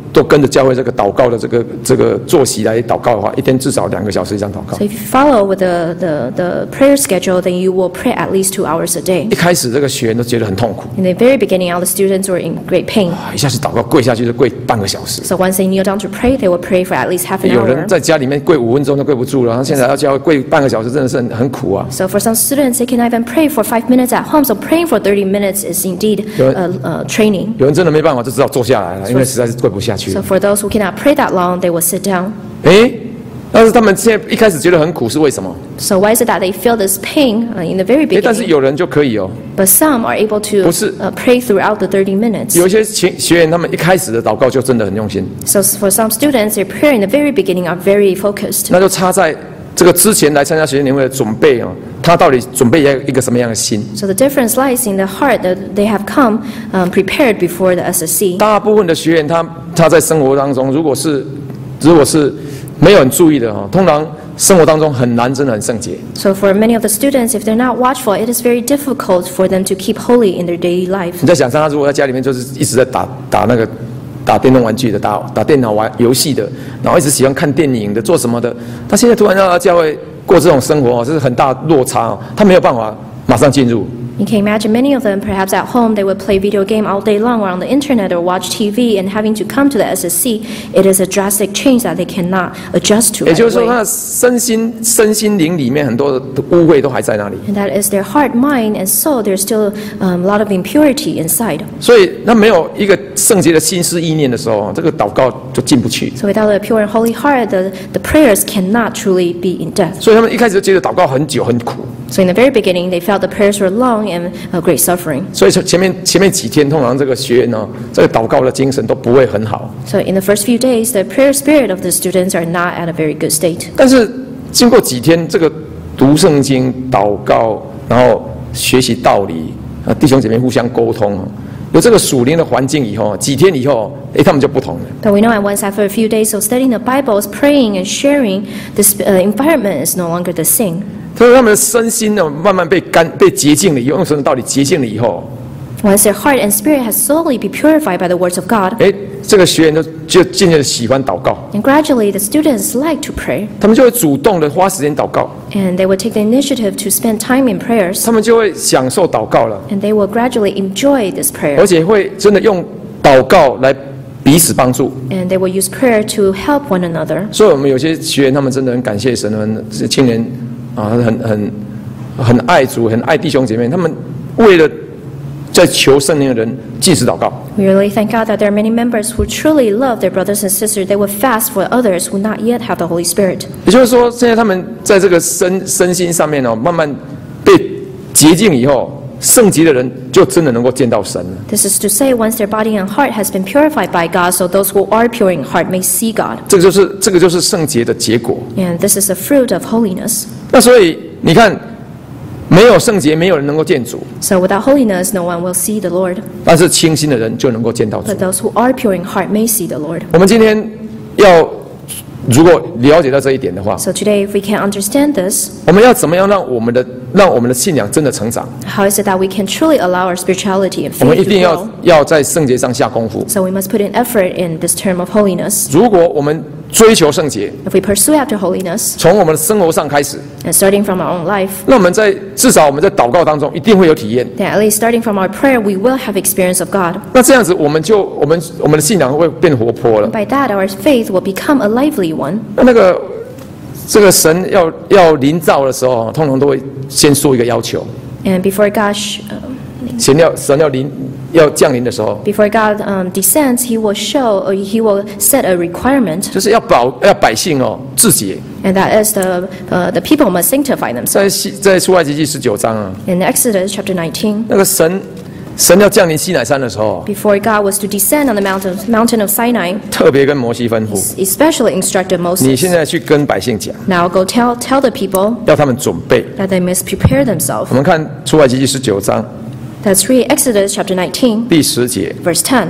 都跟着教会这个祷告的这个作息来祷告的话，一天至少2个小时以上祷告。 So if you follow with the prayer schedule, then you will pray at least 2 hours a day. 一开始这个学员都觉得很痛苦， In the very beginning, all the students were in great pain. 一下子祷告跪下去就跪半个小时。 So once they kneel down to pray, they will pray for at least half an 有人 hour. 在家里面跪5分钟都跪不住了，然后现在要教会跪半个小时，真的是很苦啊。 So for some students, they cannot even pray for 5 minutes at home. So praying for 30 minutes is indeed training. 有人真的没办法，就只好坐下来了，因为实在是跪不下去 So。for those who cannot pray that long, they will sit down. 但是他们现在一开始觉得很苦，是为什么？ So why is it that they feel this pain in the very 但是 beginning? 有人就可以哦。 But some are able to 不是。 pray throughout the 30 minutes. 有一些学员他们一开始的祷告就真的很用心， So for some students, their prayer in the very beginning are very focused. 那就差在这个之前来参加学员年会的准备哦，他到底准备一个什么样的心？ So the difference lies in the heart that they have come prepared before the SSC. 大部分的学员他在生活当中，如果是没有很注意的哈，通常生活当中很难真的很圣洁。 So for many of the students, if they're not watchful, it is very difficult for them to keep holy in their daily life. 你在想象他如果在家里面就是一直在打电动玩具的，打电脑玩游戏的，然后一直喜欢看电影的，做什么的，他现在突然要教会过这种生活，这是很大落差哦，他没有办法马上进入。 You can imagine many of them, perhaps at home, they would play video game all day long or on the internet or watch TV, and having to come to the SSC, it is a drastic change that they cannot adjust to 也 right 就是说，他 away. 的身心灵里面很多的污秽都还在那里， And that is their heart, mind, and soul. There's still a lot of impurity inside. 所以他没有一个圣洁的心思意念的时候，这个祷告就进不去。 So without a pure and holy heart, the prayers cannot truly be in depth. 所以他们一开始就觉得祷告很久很苦， So in the very beginning, they felt the prayers were long and great suffering. 所以前面几天，通常这个学员呢，这个祷告的精神都不会很好。 So in the first few days, the prayer spirit of the students are not at a very good state. 但是经过几天这个读圣经、祷告，然后学习道理，弟兄姐妹互相沟通，有这个属灵的环境以后，几天以后，他们就不同了。 But we know that once after a few days of studying the Bible, praying and sharing, this environment is no longer the same. 所以他们的身心呢，慢慢被洁净了以后，用神的道理洁净了以后， Once their heart and spirit has slowly been purified by the words of God, 这个学员就渐渐的喜欢祷告， and gradually the students like to pray, 他们就会主动的花时间祷告， and they will take the initiative to spend time in prayers, 他们就会享受祷告了， and they will gradually enjoy this 而 prayer, 且会真的用祷告来彼此帮助。 and they will use prayer to help one another. 所以我们有些学员，他们真的很感谢神，是青年啊，很爱主，很爱弟兄姐妹，他们为了在求圣灵的人禁食祷告。 We really thank God that there are many members who truly love their brothers and sisters. They will fast for others who not yet have the Holy Spirit. 也就是说，现在他们在这个身心上面慢慢被洁净以后，圣洁的人就真的能够见到神了。 This is to say, once their body and heart has been purified by God, so those who are pure in heart may see God. 这个就是圣洁的结果。 And this is the fruit of holiness. 那所以你看，没有圣洁，没有人能够见主； So without holiness, no one will see the Lord. 但是清心的人就能够见到主 But。those who are pure in heart may see the Lord. 我们今天如果了解到这一点的话， So today, if we can understand this, 我们要怎么样让我们的信仰真的成长？ how is it that we can truly allow our spirituality and 我们 faith 一 to 定 grow? 要在圣洁上下功夫。 So we must put in effort in this term of holiness. 如果我们追求圣洁， If we pursue after holiness, 从我们的生活上开始， and starting from our own life, 那我们至少我们在祷告当中一定会有体验。 then at least starting from our prayer, we will have experience of God. 那这样子，我们的信仰会变活泼了。 By that, our faith will become a lively one. 这个神要临造的时候，通常都会先说一个要求。 And before God, 神要降临的时候， before God descends, He will show, or He will set a requirement, 就是要百姓自洁。 and that is the people must sanctify themselves. 在出埃及记19章啊， In Exodus chapter 19, 那个神要降临西乃山的时候， before God was to descend on the mountain of Sinai, 特别跟摩西吩咐， especially instructed 你现 Moses, 在去跟百姓讲， now go tell the people 要他们准备。 that they must prepare themselves. 我们看出埃及记19章 Let's read Exodus chapter 19, 第10节。 verse 10.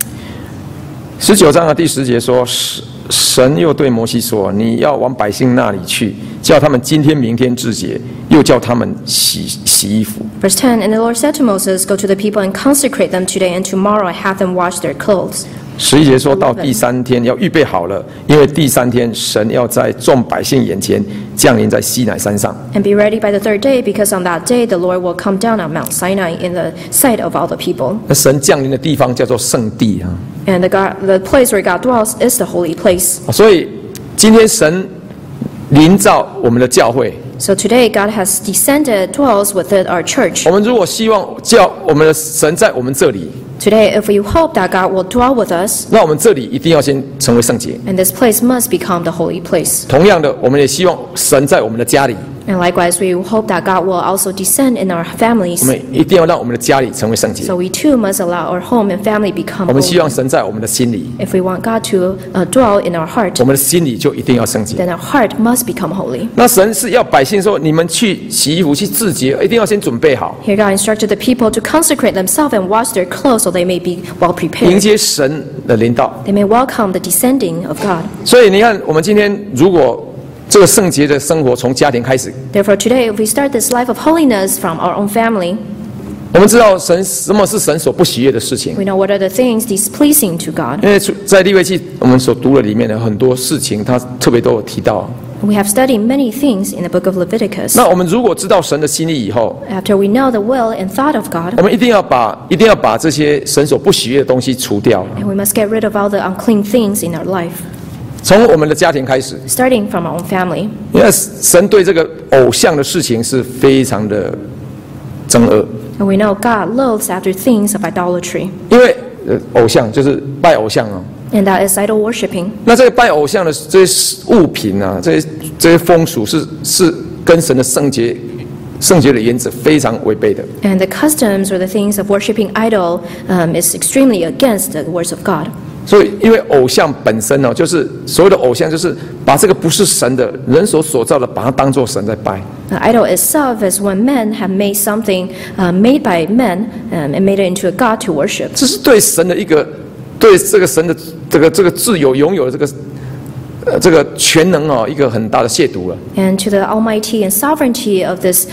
19章的第10节说，神又对摩西说：“你要往百姓那里去，叫他们今天、明天自洁，又叫他们洗衣服。” Verse 10, And the Lord said to Moses, Go to the people and consecrate them today, and tomorrow have them wash their clothes. 11节说到第3天要预备好了，因为第3天神要在众百姓眼前降临在西乃山上。 And be ready by the 3rd day, because on that day the Lord will come down on Mount Sinai in the sight of all the people. 那神降临的地方叫做圣地啊。 And the place where God dwells is the holy place. 所以今天神临到我们的教会。 So today God has descended, dwells within our church. 我们如果希望我们的神在我们这里。 Today, if we hope that God will dwell with us, 那我们这里一定要先成为圣洁。 and this place must become the holy place. 同样的，我们也希望神在我们的家里。 And likewise, we hope that God will also descend in our 我 families. 们一定要让我们的家里成为圣洁。 So we too must allow our home and family become 我们希 holy. 望神在我们的心里， If we want God to dwell in our heart, 我们的心里就一定要圣洁。 then our heart must become holy. 那神是要百姓说，你们去洗衣服、去自洁，一定要先准备好， Here God instructed the people to consecrate themselves and wash their clothes so they may be well 迎 prepared. 接神的临到。 They may welcome the descending of God. 所以你看，我们今天如果这个圣洁的生活从家庭开始， Therefore, today, if we start this life of holiness from our own family, 我们知道什么是神所不喜悦的事情。 we know what are the things displeasing to God. 因为在利未记我们所读的里面的很多事情，他特别都有提到。 We have studied many things in the book of Leviticus. 那我们如果知道神的心意以后， After we know the will and thought of God, 我们一定要把这些神所不喜悦的东西除掉。 and we must get rid of all the unclean things in our life, 从我们的家庭开始， starting from our own family. 因为神对这个偶像的事情是非常的憎恶。 And we know God loathes after things of idolatry, 因为偶像就是拜偶像哦。 and that is idol worshipping. 那这个拜偶像的这些物品啊，这些风俗是跟神的圣洁的原则非常违背的。 And the customs or the things of worshiping idol is extremely against the words of God. 所以，因为偶像本身哦，就是所有的偶像，就是把这个不是神的人所造的，把它当作神在拜。 The idol itself is when men have made something made by men and made it into a god to worship. 这是对神的对这个神的这个自由拥有的这个全能哦，一个很大的亵渎了。 And to the almighty and sovereignty of this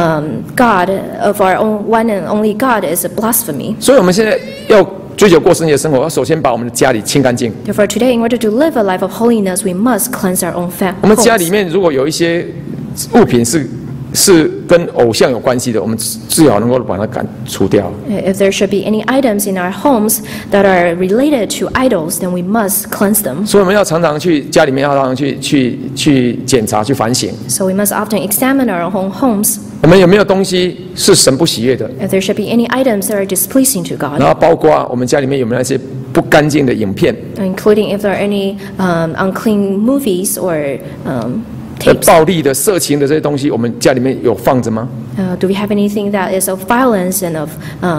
God, of our own one and only God, is a blasphemy. 所以，我们现在要追求过圣洁的生活，要首先把我们的家里清干净。 Therefore, today, in order to live a life of holiness, we must cleanse our own 我们家里 homes. 面如果有一些物品是跟偶像有关系的，我们最好能够把它除掉。 If there should be any items in our homes that are related to idols, then we must cleanse them. 所以我们要常常去家里面，要常常去检查、去反省， So we must often examine our own homes. 我们有没有东西是神不喜悦的？ If there should be any items that are displeasing to 然 God, 后包括我们家里面有没有那些不干净的影片、 including if there are any unclean movies or tapes. 暴力的、色情的这些东西，我们家里面有放着吗？ Do we have anything that is of violence and of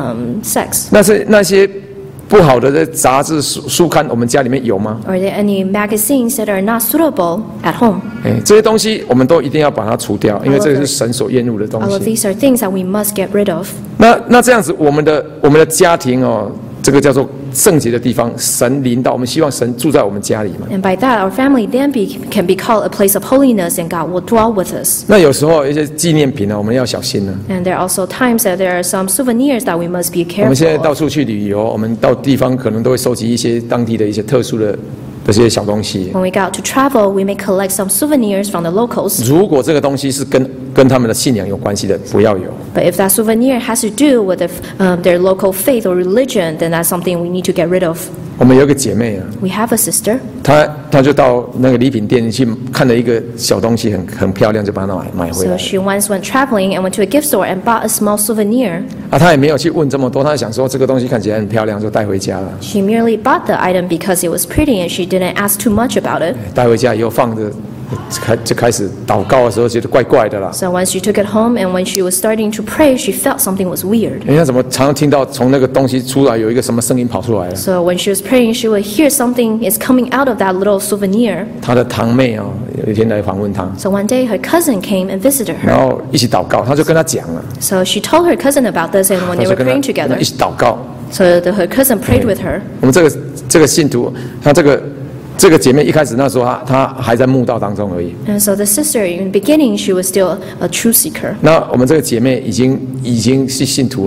sex? 那些不好的杂志、书刊，我们家里面有吗？ Are there any magazines that are not suitable at home? 这些东西我们都一定要把它除掉，因为这个是神所厌恶的东 All of 西。 these are things that we must get rid of. 那这样子，我们的家庭哦，这个叫做圣洁的地方，神临到，我们希望神住在我们家里嘛。 And by that, our family then can be called a place of holiness, and God will dwell with us. 那有时候一些纪念品呢，我们要小心呢。 And there are also times that there are some souvenirs that we must be 我们现在 careful 到 of. 处去旅游，我们到地方可能都会收集一些当地的一些特殊的这些小东西。 When we go out to travel, we may collect some souvenirs from the locals. 如果这个东西是跟他们的信仰有关系的，不要有。 But if that souvenir has to do with their local faith or religion, then that's something we need to get rid of. 我们有一个姐妹啊， We have a sister. 她就到那个礼品店去看了一个小东西，很漂亮，就把它买回 So 来。 she once went traveling and went to a gift store and bought a small souvenir. 她也没有去问这么多，她想说这个东西看起来很漂亮，就带回家了。 She merely bought the item because it was pretty and she didn't ask too much about it. 带回家以后放着，就开始祷告的时候觉得怪怪的啦。 So once she took it home and when she was starting to pray, she felt something was weird. 人家怎么常常听到从那个东西出来有一个什么声音跑出来了？ So when she was praying, she would hear something is coming out of that little souvenir. 她的堂妹啊，有一天来访问她， So one day her cousin came and visited 然 her. 后一起祷告，她就跟她讲了， So she told her cousin about this and when 她 they 就 were 跟 praying 她 together. 一起祷告。 So her cousin prayed with her. 我们这个信徒，她这个姐妹一开始那时候她还在慕道当中而已。 And so the sister, in the beginning, she was still a truth seeker. 那我们这个姐妹已经是信徒了嘛？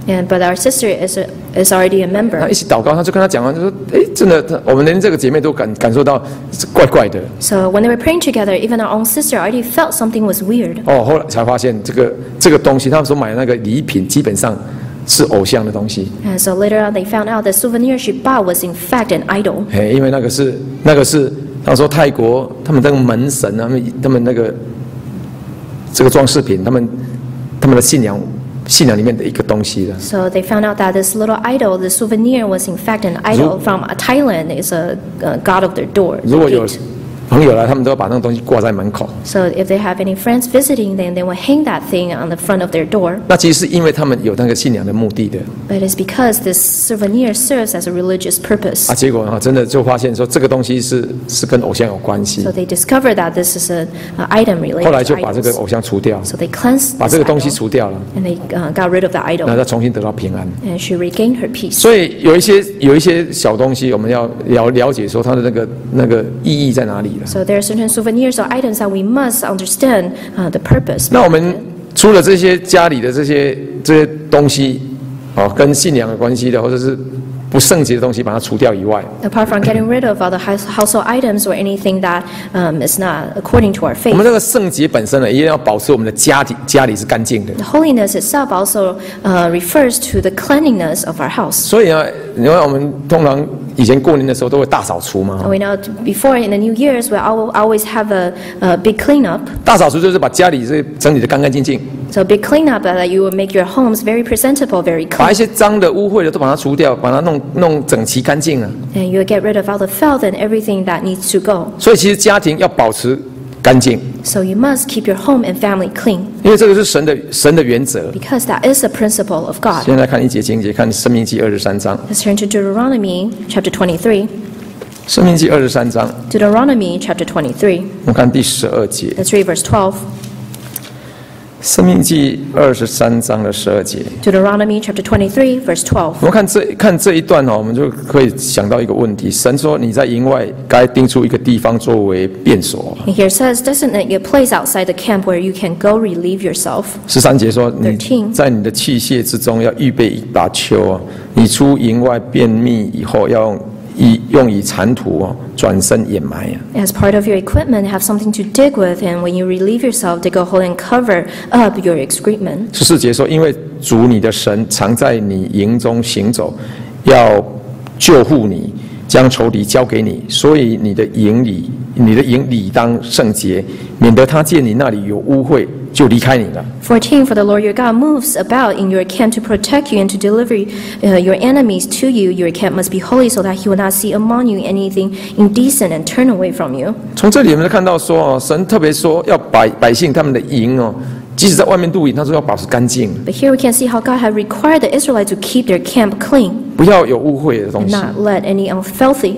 But our sister is already a 那 member. 一起祷告，他就跟他讲完，就说：“哎，真的，我们连这个姐妹都感受到是怪怪的。” So when they were praying together, even our own sister already felt something was weird. 后来才发现这个东西，他们所买的那个礼品，基本上是偶像的东西。 And so later on, they found out the souvenir she bought was in fact an idol. 因为那个是他说泰国他们那个门神啊，他们那个这个装饰品，他们的信仰里面的一个东西的。 So they found out that this little idol, the souvenir, was in fact an idol from Thailand. It's a god of their door. 如果有朋友来，他们都要把那个东西挂在门口。 So if they have any friends visiting, then they will hang that thing on the front of their door. 那其实是因为他们有那个信仰的目的的。 But it's because this souvenir serves as a religious purpose. 结果真的就发现说这个东西是跟偶像有关系。 So they discovered that this is an item related 后来 to 就把这个 idols. 偶像除掉， So they cleansed 把 this 这个东西 idol, 除掉了， and they got rid of the 然后 idol, 再重新得到平安。 and she regained her peace. 所以有一些小东西，我们要了解说它的那个意义在哪里了。 So there are certain souvenirs or items that we must understand the purpose. 那我们除了这些家里的这些东西，跟信仰有关系的，或者是不圣洁的东西，把它除掉以外， Apart from getting rid of all the household items or anything that is not according to our 我 faith, 们这个圣洁本身呢，也要保持我们的家里是干净的。 the holiness itself also refers to the cleanliness of our house. 所以呢，你看我们通常以前过年的时候都会大扫除嘛。 We know before in the New Year's we always have a big cleanup. 大扫除就是把家里整理得干干净净， So a big cleanup that you will make your homes very presentable, very 把一 clean. 些脏的、污秽的都把它除掉，把它弄整齐干净了。 And you will get rid of all the filth and everything that needs to go. 所以其实家庭要保持干净， So you must keep your home and family clean, 因为这个是神的原则。 because that is a principle of God. 现在看一节经节，看申命记23章。 Let's turn to Deuteronomy chapter 23. 申命记23章， Deuteronomy chapter 23. 我们看第12节。 Let's read verse 12. 申命记23章的12节。 Deuteronomy chapter 23, verse 12. 我们看这一段我们就可以想到一个问题：神说你在营外该定出一个地方作为便所。 And here it says, designate a place outside the camp where you can go relieve yourself. 13节说你 13 在你的器械之中要预备一把锹你出营外便秘以后要用以铲土转身掩埋。 As part of your equipment, have something to dig with, and when you relieve yourself, dig a hole and cover up your excrement. 14节说，因为主你的神常在你营中行走，要救护你，将仇敌交给你，所以你的营理当圣洁，免得他见你那里有污秽就离开你了。 14, for the Lord your God moves about in your camp to protect you and to deliver your enemies to you. Your camp must be holy so that he will not see among you anything indecent and turn away from you. 从这里我们就看到说，神特别说要百姓他们的营即使在外面露营，他说要保持干净， But here we can see how God had required the Israelites to keep their camp clean, 不要有污秽的东 and 西。 not let any filthy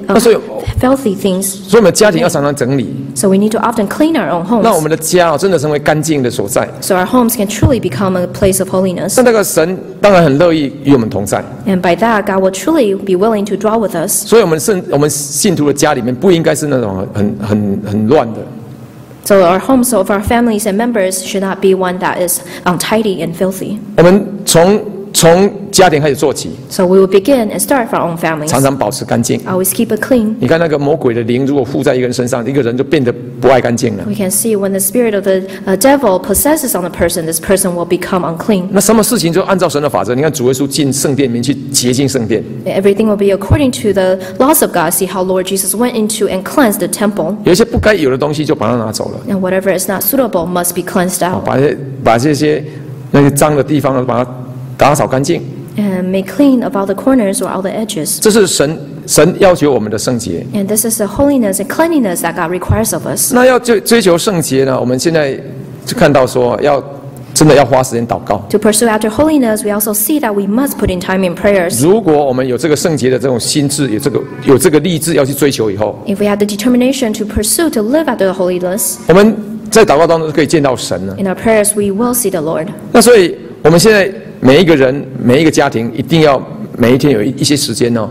things. 所以我们的家庭要常常整理， So we need to often clean our own 让我 homes, 们的家真的成为干净的所在。 so our homes can truly become a place of holiness. 但那个神当然很乐意与我们同在， And by that, God will truly be willing to dwell with us. 所以我们信徒的家里面不应该是那种很乱的。 So our homes of our families and members should not be one that is untidy and filthy. 我们从家庭开始做起， So we will begin and start from our own families. 常常保持干净。 Always keep it clean. 你看那个魔鬼的灵，如果附在一个人身上，一个人就变得不爱干净了。 We can see when the spirit of the devil possesses on a person, this person will become unclean. 那什么事情就按照神的法则？你看主耶稣进圣殿里面去洁净圣殿， Everything will be according to the laws of God. See how Lord Jesus went into and cleansed the temple. 有一些不该有的东西就把它拿走了， And whatever is not suitable must be cleansed out 把这些那些脏的地方呢，把它打扫干净。 and make clean of all the corners or all the edges. 这是神要求我们的圣洁。 And this is the holiness and cleanliness that God requires of us. 那要追求圣洁呢？我们现在就看到说，真的要花时间祷告。 To pursue after holiness, we also see that we must put in time in prayers. 如果我们有这个圣洁的这种心智，有这个立志要去追求以后， If we have the determination to pursue, to live after the holiness, 我们在祷告当中可以见到神了。 in our prayers we will see the Lord. 那所以我们现在每一个人、每一个家庭，一定要每一天有一些时间一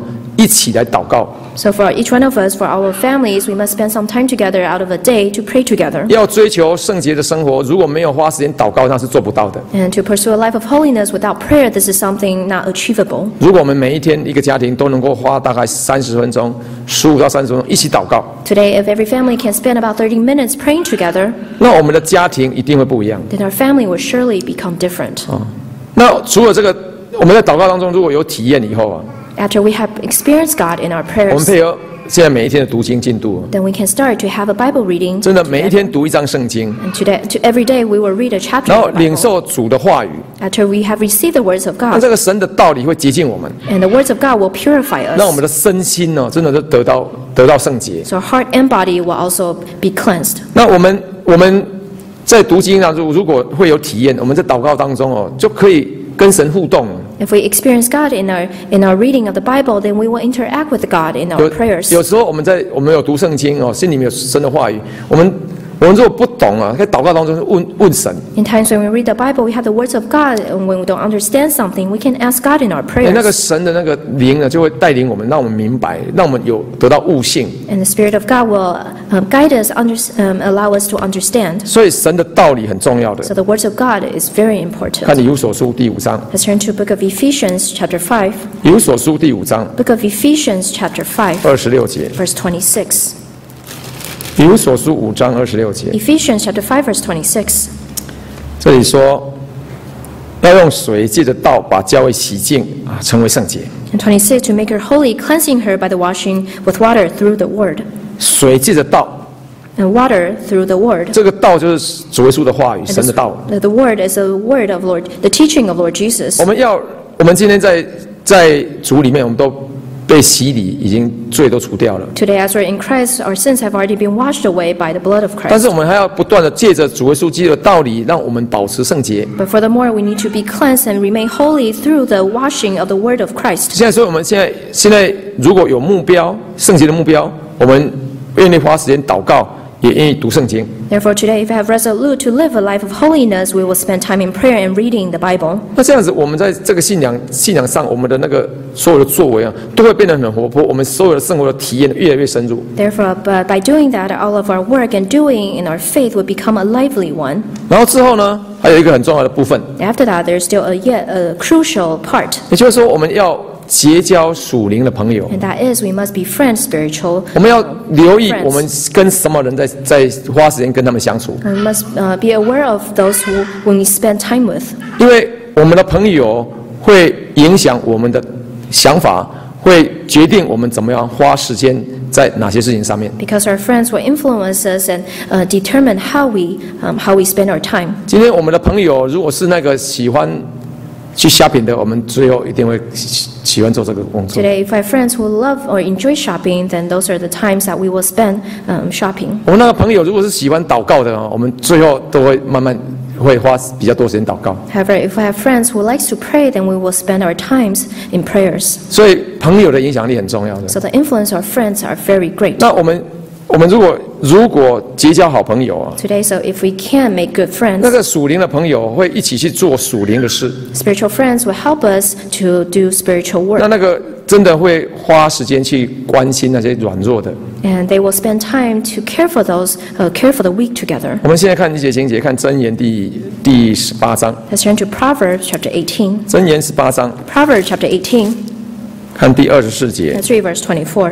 一起来祷告。 So for each one of us, for our families, we must spend some time together out of a day to pray together. 要追求圣洁的生活，如果没有花时间祷告，那是做不到的。 And to pursue a life of holiness without prayer, this is something not achievable. 如果我们每一天一个家庭都能够花大概30分钟，15到30分钟一起祷告， Today, if every family can spend about 30 minutes praying together, 那我们的家庭一定会不一样。 then our family will surely become different. 那除了这个，我们在祷告当中如果有体验以后啊， After we have experienced God in our 我们 prayers, 配合现在每一天的读经进度， then we can start to have a Bible reading. 真的每一天读一章圣经， And every day we will read a chapter 然后 of the 领 Bible. 受主的话语， After we have received the words of 那 God, 这个神的道理会洁净我们， and the words of God will purify 让我们 us. 的身心呢，真的就得到圣洁。 So our heart and body will also be cleansed. 那我们在读经当中，如果会有体验，我们在祷告当中哦，就可以跟神互动。 If we experience God in our reading of the Bible, then we will interact with God in our prayers. 有时候我们有读圣经哦，心里面有神的话语，我们如果不懂啊，在祷告当中问神。 In times when we read the Bible, we have the words of God, and when we don't understand something, we can ask God in our 那个 prayers. 神的那个灵呢，就会带领我们，让我们明白，让我们有得到悟性。 And the Spirit of God will guide us, allow us to understand. 所以神的道理很重要的。 So the words of God is very 看 important. 以弗所书第5章， Let's turn to Book of Ephesians, chapter 5. 以弗所书第5章 Book of Ephesians, chapter 5, 26节， verse 26. 以弗所书5章26节， Ephesians, chapter 5, verse 26. 这里说要用水借着道把教会洗净啊，成为圣洁。 And 26, to make her holy, cleansing her by the washing with water through the word. 水借着道， And water through the word. 这个道就是主耶稣的话语， And 神的道。 the word is the word of Lord, the teaching of Lord Jesus. 我们今天在主里面，我们都被洗礼，已经罪都除掉了。 Today, as we're in Christ, our sins have already been washed away by the blood of 但是 Christ. 我们还要不断的借着主耶稣基督的道理，让我们保持圣洁。 But furthermore, we need to be cleansed and remain holy through the washing of the word of Christ. 现在，所以我们现在如果有目标，圣洁的目标，我们愿意花时间祷告，也愿意读圣经。 Therefore, today, if we have resolute to live a life of holiness, we will spend time in prayer and reading the Bible. 那这样子，我们在这个信仰上，我们的那个所有的作为啊，都会变得很活泼。我们所有的生活的体验越来越深入。 Therefore, by doing that, all of our work and doing in our faith will become a lively one. 然后之后呢，还有一个很重要的部分， After that, there's still yet a crucial part, 也就是说，我们要结交属灵的朋友。 and that is we must be friends, spiritual. 我们要留意 friends. 我们跟什么人在花时间跟他们相处， We must be aware of those when we spend time with. 因为我们的朋友会影响我们的想法，会决定我们怎么样花时间在哪些事情上面。 Because our friends will influence us and determine how we spend our time. 今天我们的朋友如果是那个喜欢去 shopping 的，我们最后一定会喜欢做这个工作。 Today, if our friends who love or enjoy shopping, then those are the times that we will spend shopping. 我们那个朋友如果是喜欢祷告的，我们最后都会慢慢会花比较多时间祷告。 However, if we have friends who likes to pray, then we will spend our times in prayers. 所以朋友的影响力很重要的。 So the influence of friends are very great. 那我们如果结交好朋友啊， Today, so if we can make good 那 friends, 个属灵的朋友会一起去做属灵的事， spiritual friends will help us to do spiritual work. 那个真的会花时间去关心那些软弱的。 And they will spend time to care for the weak together. 我们现在看一节经节，看箴言第18章， Let's turn to Proverbs chapter 18. 箴言18章， Proverbs chapter 18, 看第24节。 let's read verse 24.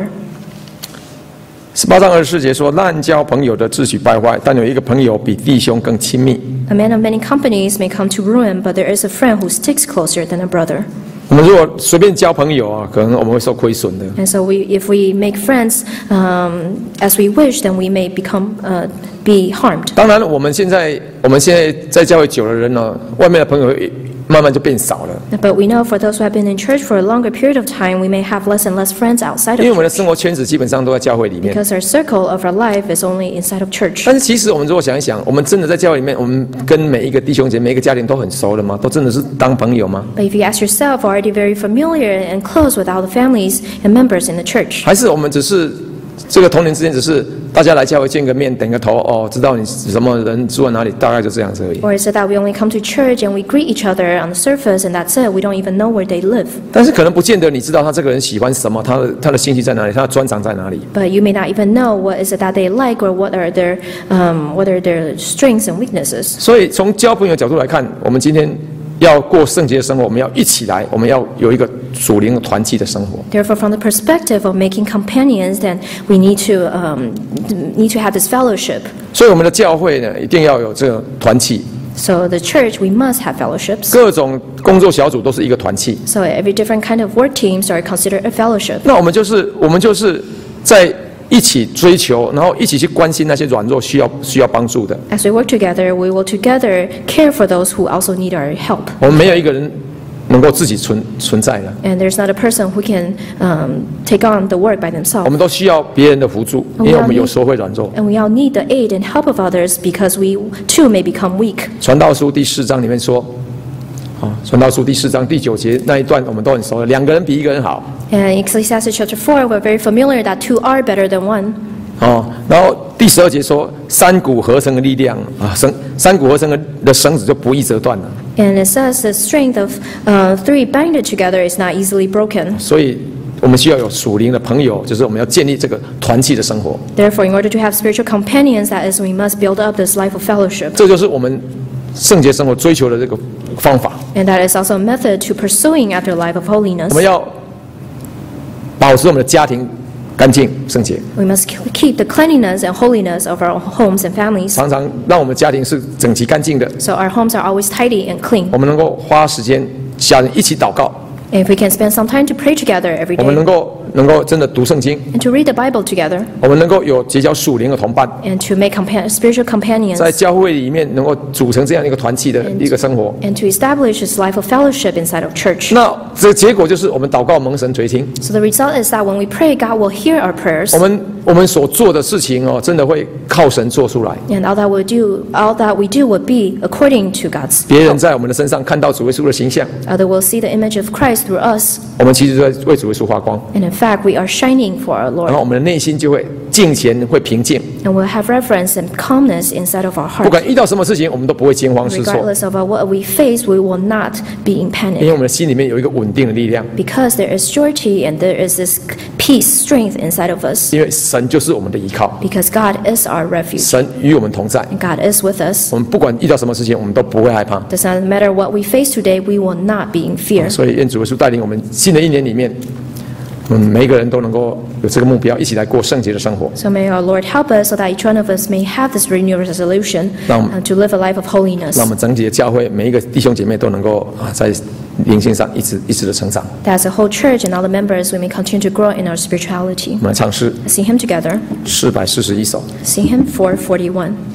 18章24节说：“滥交朋友的自取败坏，但有一个朋友比弟兄更亲密。” A man of many companies may come to ruin, but there is a friend who sticks closer than a brother. 我们如果随便交朋友啊，可能我们会受亏损的。 And so if we make friends as we wish, then we may be harmed. 当然，我们现在在教会久的人呢，外面的朋友慢慢就变少了， But we know for those who have been in church for a longer period of time, we may have less and less friends outside 因为 of 我们的 church 生活圈子基本上都在教会里面。 because our circle of our life is only inside of church. 但是其实我们如果想一想，我们真的在教会里面，我们跟每一个弟兄姐妹、每一个家庭都很熟了吗？都真的是当朋友吗？ But if you ask yourself, already very familiar and close with all the families and members in the church? 还是我们只是这个同龄之间只是大家来教会见个面，点个头，哦，知道你什么人住在哪里，大概就这样子而已。 Or is it that we only come to church and we greet each other on the surface and that's it? We don't even know where they live. 但是可能不见得你知道他这个人喜欢什么，他的兴趣在哪里，他的专长在哪里。 But you may not even know what is it that they like or what are their strengths and weaknesses. 所以从交朋友角度来看，我们今天要过圣洁的生活，我们要一起来，我们要有一个属灵的团契的生活。 Therefore, from the perspective of making companions, then we need to have this fellowship. 所以我们的教会呢，一定要有这个团契。 So the church, we must have fellowships. 各种工作小组都是一个团契。 So every different kind of work teams are considered a fellowship. 那我们就是在一起追求，然后一起去关心那些软弱需要帮助的。 As we work together, we will together care for those who also need our help. 我们没有一个人能够自己存在的。 And there's not a person who can take on the work by 我 themselves. 们都需要别人的辅助，因为我们有时候会软弱。 And we all need the aid and help of others because we too may become weak. 传道书第4章里面说，传道书第4章第9节那一段我们都很熟了，两个人比一个人好。 And in Ecclesiastes chapter 4, we're very familiar that two are better than one. 然后第12节说，三股合成的力量三股合成的绳子就不易折断了。 And it says the strength of three binded together is not easily broken. 所以我们需要有属灵的朋友，就是我们要建立这个团契的生活。 Therefore, in order to have spiritual companions, that is, we must build up this life of fellowship. 这就是我们圣洁生活追求的这个方法。 And that is also a method to pursuing after a life of 我 holiness. 们要保持我们的家庭干净圣洁， We must keep the cleanliness and holiness of our homes and families, 常常让我们家庭是整齐干净的。 so our homes are always tidy and clean. 我们能够花时间家人一起祷告， And if we can spend some time to pray together every 我们 day 能够真的读圣经， and to read the Bible together 我们能够有结交属灵的同伴， and to make spiritual companions 在教会里面能够组成这样一个团契的一个生活。 and to establish this life of fellowship inside of church. 那这结果就是我们祷告蒙神垂听， So the result is that when we pray, God will hear our prayers. 我们所做的事情真的会靠神做出来。 And all that we do will be according to God's 别人 help. 在我们的身上看到主耶稣的形象， Other will see the image of Christ through us. 我们其实在为主耶稣发光， And in fact, we are shining for our 然后 Lord. 我们的内心就会敬虔，会平静。 And we'll have reverence and calmness inside of our 不 heart. 管遇到什么事情，我们都不会惊慌失措， Regardless of what we face, we will not be in 因为 panic. 我们的心里面有一个稳定的力量， Because there is surety and there is this peace, strength inside of us. 因为神就是我们的依靠， Because God is our refuge. 神与我们同在。 And God is with us. 我们不管遇到什么事情，我们都不会害怕。 Does not matter what we face today, we will not be in fear. 所以愿主耶稣带领我们新的一年里面，每一个人都能够有这个目标，一起来过圣洁的生活。 So may our Lord help us so that each one of us may have this renewed resolution 让我们 to live a life of holiness. 让我们整体的教会每一个弟兄姐妹都能够在灵性上一直的成长。 That as a whole church and all the members, we may continue to grow in our spirituality. 我们来唱诗 Sing hymn together. 441首。 Sing hymn 441.